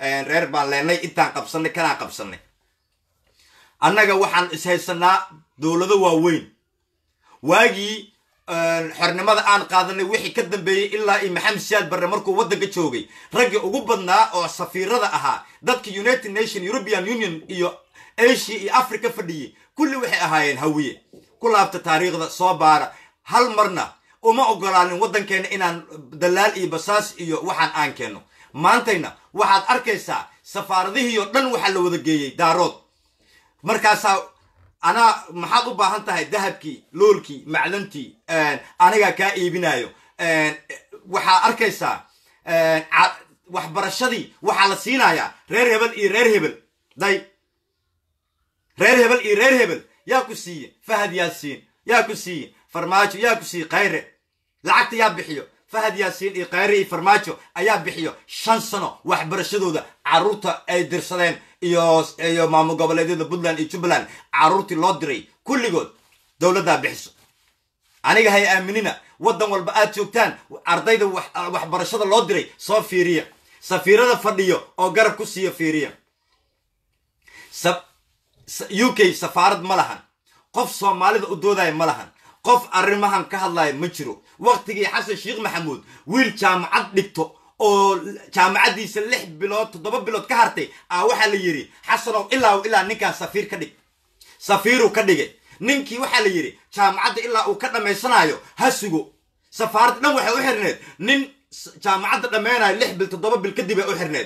reer baan leenay intaan qabsanay kanaan qabsanay annaga waxaan ishaysanaa dowlado waaweyn waagii xornimada aan qaadanay wixii ka dambeeyey ilaa iyo maxamed siyaad barre markuu waddanka joogay raggii ugu badnaa oo safiirada ahaa dadka united nation european union iyo asia iyo africa fadhiyey kulli waxay ahaayeen hawiye ku laabta taariikhda soo baara hal marna uma ogolaanin waddankeena inaan dalaal iyo basaas iyo waxaan aan keenno maantayna waxaad arkaysaa safaaradihii oo dhan waxaa la wada geeyey daarood markaasaa anaa maxaad u baahan tahay dahabkii loolkii macdantii anigaa kaa iibinayo waxaad arkaysaa waxbarashadii waxaa la siinayaa reer hebel iyo reer hebel day reer hebel iyo reer hebel yaa ku siiye fahad yaasiin yaa ku siiye farmaajo yaa ku siiye khayre lacagta yaa bixiyo fahad yaasiin iyo khayre iyo farmaajo ayaa bixiyo shan sano waxbarashadooda carruurta ay dirsadeen iyo iyo maamul goboleedyada puntland iyo jubbaland carruurtii loo diray kulligood dowladdaa bixiso aniga hay aaminina waddan walba aad joogtaan ardayda waxbarashada loo diray soo fiiriya safiirada fadhiyo oo garab ku siiya fiiriya u k safaarad ma lahan qof soomaalida u doodaya ma lahan qof arrimahan ka hadlaya ma jiro waqtigii xasan sheekh maxamuud wiil jaamacad dhigto oo jaamacaddiisa lix bilood toddoba bilood ka hartay aa waxaa la yidhi xasanow ilaa ilaa ninkaan safiir ka dhig safiiruu ka dhigay ninkii waxaa la yidhi jaamacadda ilaa uu ka dhammaysanayo ha sugo safaaradda dhan waxay u xirneed nin jaamacadda dhammaynayo lix bil toddoba bil kadib ay u xirneed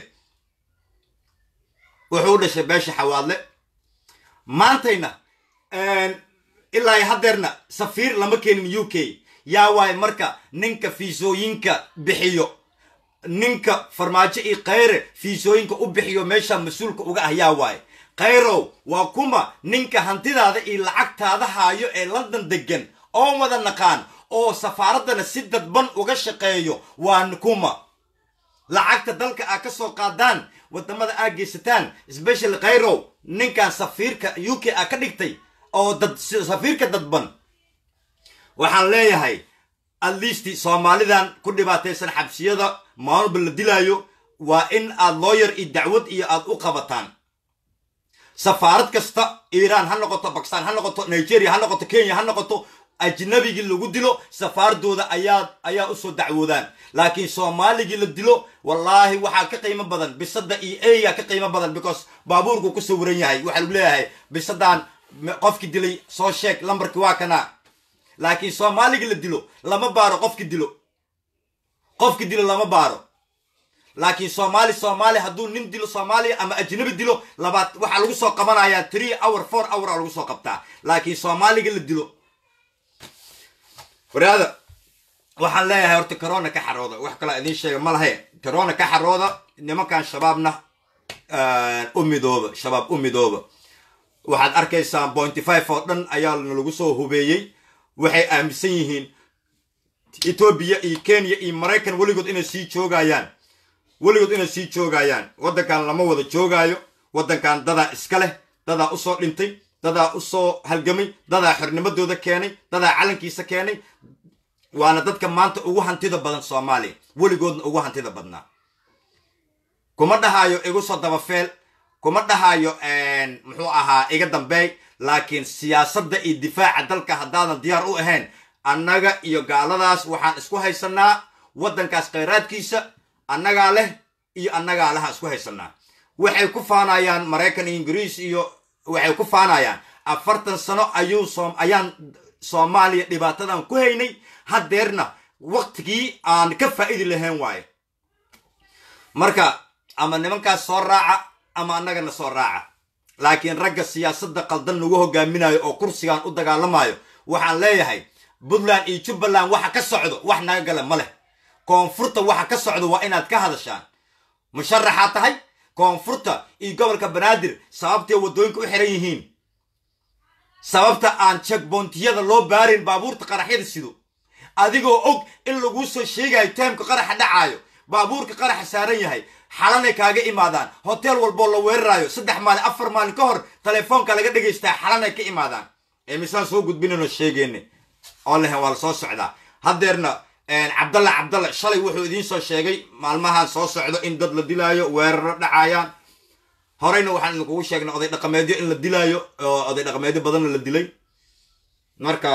wuxuu u dhashay beesha xawaadle maantayna ilaa haddeerna safiir lama keenin u k yaa waaye marka ninka fiisooyinka bixiyo ninka farmaajo iyo khayre fiisooyinka u bixiyo meesha mas-uulka uga ah yaa waaye khayrow waa kuma ninka hantidaada iyo lacagtaada haayo ee london degan oo wada naqaan oo safaaraddana si dadban uga shaqeeyo waa kuma lacagta dalka aa ka soo qaadaan wadamada aa geysataan specially khayrow ninkan safiirka u k aa ka dhigtay oo dad safiirka dadban waxaan leeyahay at least soomaalidan ku dhibaataysan xabsiyada maalba la dilaayo waa in aad looyar iyo dacwad iyo aad u qabataan safaarad kasta iiraan ha noqoto bakistan ha noqoto nigeria ha noqoto kenya ha noqoto ajnabigii lagu dilo safaaradooda ayaa ayaa usoo dacwoodaan laakiin soomaaligii la dilo wallaahi waxaa ka qiimo badan bisada iyo eyga ka qiimo badan because baabuurku ku sawiran yahay waxaa lagu leeyahay bisadaan qofki dilay soo sheeg lambarkii waa kana laakiin soomaaligii la dilo lama baaro qofki dilo qofki dilo lama baaro laakiin soomaali soomaali hadduu nin dilo soomaaliya ama ajnabi dilo labaad waxaa lagu soo qabanayaa three hour four hour aa lagu soo qabtaa laakiin soomaaliga la dilo waraada waxaan leeyahay horta corona ka xarooda wax kale idiin sheega ma lahayn corona ka xarooda nimankan shabaabna u midooba shabaab u midooba waxaad arkaysaan pointy five oo dhan ayaa lagu soo hubeeyey waxay aaminsan yihiin etoobiya iyo kenya iyo maraykan weligood inay sii joogayaan weligood inay sii joogayaan waddankan lama wada joogaayo waddankan dadaa iska leh dadaa usoo dhintay dadaa usoo halgamay dadaa xornimadooda keenay dadaa calankiisa keenay waana dadka maanta ugu hantida badan soomaaliya weligoodna ugu hantida badnaa kuma dhahayo igu soo dabafeel kuma dhahayo muxuu ahaa iga dambeey laakiin siyaasadda iyo difaaca dalka haddaadan diyaar u ahayn annaga iyo gaaladaas waxaan isku haysanaa waddankaas khayraadkiisa annagaa leh iyo annagaa laha isku haysanaa waxay ku faanayaan maraykan iyo ingiriis iyo waxay ku faanayaan afartan sano ayuu soom ayaan soomaaliya dhibaatadan ku haynay haddeerna waqtigii aan ka faa'idi lahayn waaye marka ama nimankaas soo raaca ama annagana soo raaca laakiin ragga siyaasadda qaldan nagu hogaaminayo oo kursigan u dagaalamayo waxaan leeyahay puntland iyo jubbaland waxa ka socdo wax naga gala ma leh koonfurta waxa ka socdo waa inaad ka hadashaan musharaxaa tahay koonfurta iyo gobolka banaadir sababtay waddooyinka u xiran yihiin sababta aan checkpointiyada loo baarin baabuurta qaraxyada sido adigoo og in laguu soo sheegayo taymka qaraxa dhacaayo baabuurka qaraxa saaran yahay xalanay kaaga imaadaan hotel walboo la weerarayo saddex maalin afar maalin ka hor telefoonka laga dhegaystaa xalanay ka imaadaan ee misaan soo gudbinayno sheegeyne oo lehen waa la soo socdaa haddeerna cabdalla cabdalla shalay wuxuu idiin soo sheegay maalmahan soo socdo in dad la dilaayo weeraro dhacayaan horeyna waxaan idinkugu sheegnay oday dhaqameedyo in la dilaayo oo oday dhaqameedyo badanna la dilay marka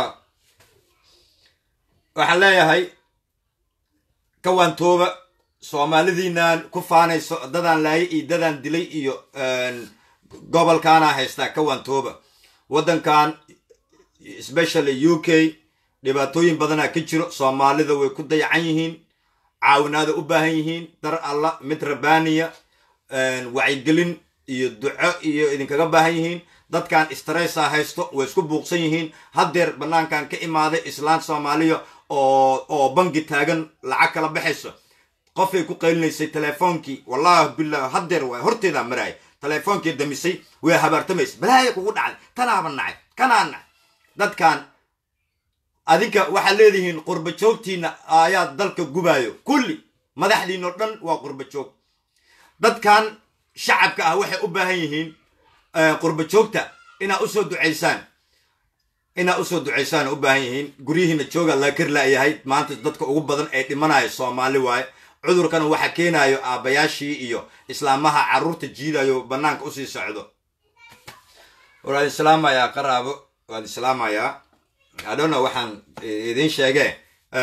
waxaan leeyahay kawaantooba soomaalidiinaan ku faanayso dadaan laayay iyo dadaan dilay iyo gobolkaana haystaa kawaantooba waddankan especially u k dhibaatooyin badanaa ka jiro soomaalida way ku dayacan yihiin caawinaada u baahan yihiin dar alla mid rabbaaniya wacyigelin iyo duco iyo idinkaga baahan yihiin dadkan stressa haysto way isku buuqsan yihiin haddeer bannaankan ka imaaday islaan soomaaliya oo oo bangi taagan lacag kala baxayso qofay ku qaylinaysay telefoonkii wallahi billah haddeer waa horteeda maraay telefoonkii damisay way habaartamaysa balaaya kugu dhacday tanaaba nacay kanaa nacay dadkan adinka waxaa leedihiin qurba joogtiina ayaa dalka gubaayo kulli madaxdiinoo dhan waa qurba joog dadkan shacabka ah waxay u baahan yihiin qurba joogta inaa usoo ducaysaan inaa usoo ducaysaan u baahan yihiin guryihiina jooga la kar laayahay maanta dadka ugu badan ee dhimanayo soomaali waaye cudurkana waxa keenayo aabayaashii iyo islaamaha carruurta jiidayo bannaanka usii socdo waad islaamayaa qaraabo waad islaamayaa I don't know waxaan idin sheegee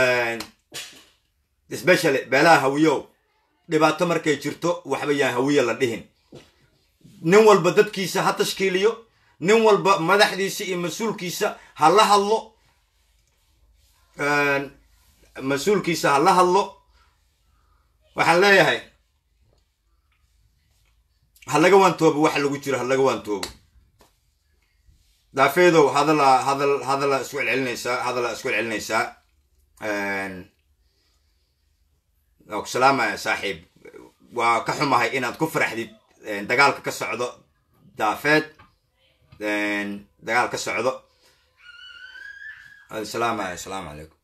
especially beelaha hawiyow dhibaato markay jirto waxba yaan hawiya la dhihin nin walba dadkiisa ha tashkiiliyo nin walba madaxdiisa iyo mas-uulkiisa ha la hadlo mas-uulkiisa ha la hadlo waxaan leeyahay ha laga waantoobo waxa lagu jiro ha laga waantoobo daafeedow hadala hadal hadala isku celcelinaysaa hadala isku celcelinaysaa waa ku salaamaya saaxiib waa ka xumahay inaad ku faraxdid dagaalka ka socdo daafeed dagaal ka socdo salaamaya asalaamu calaykum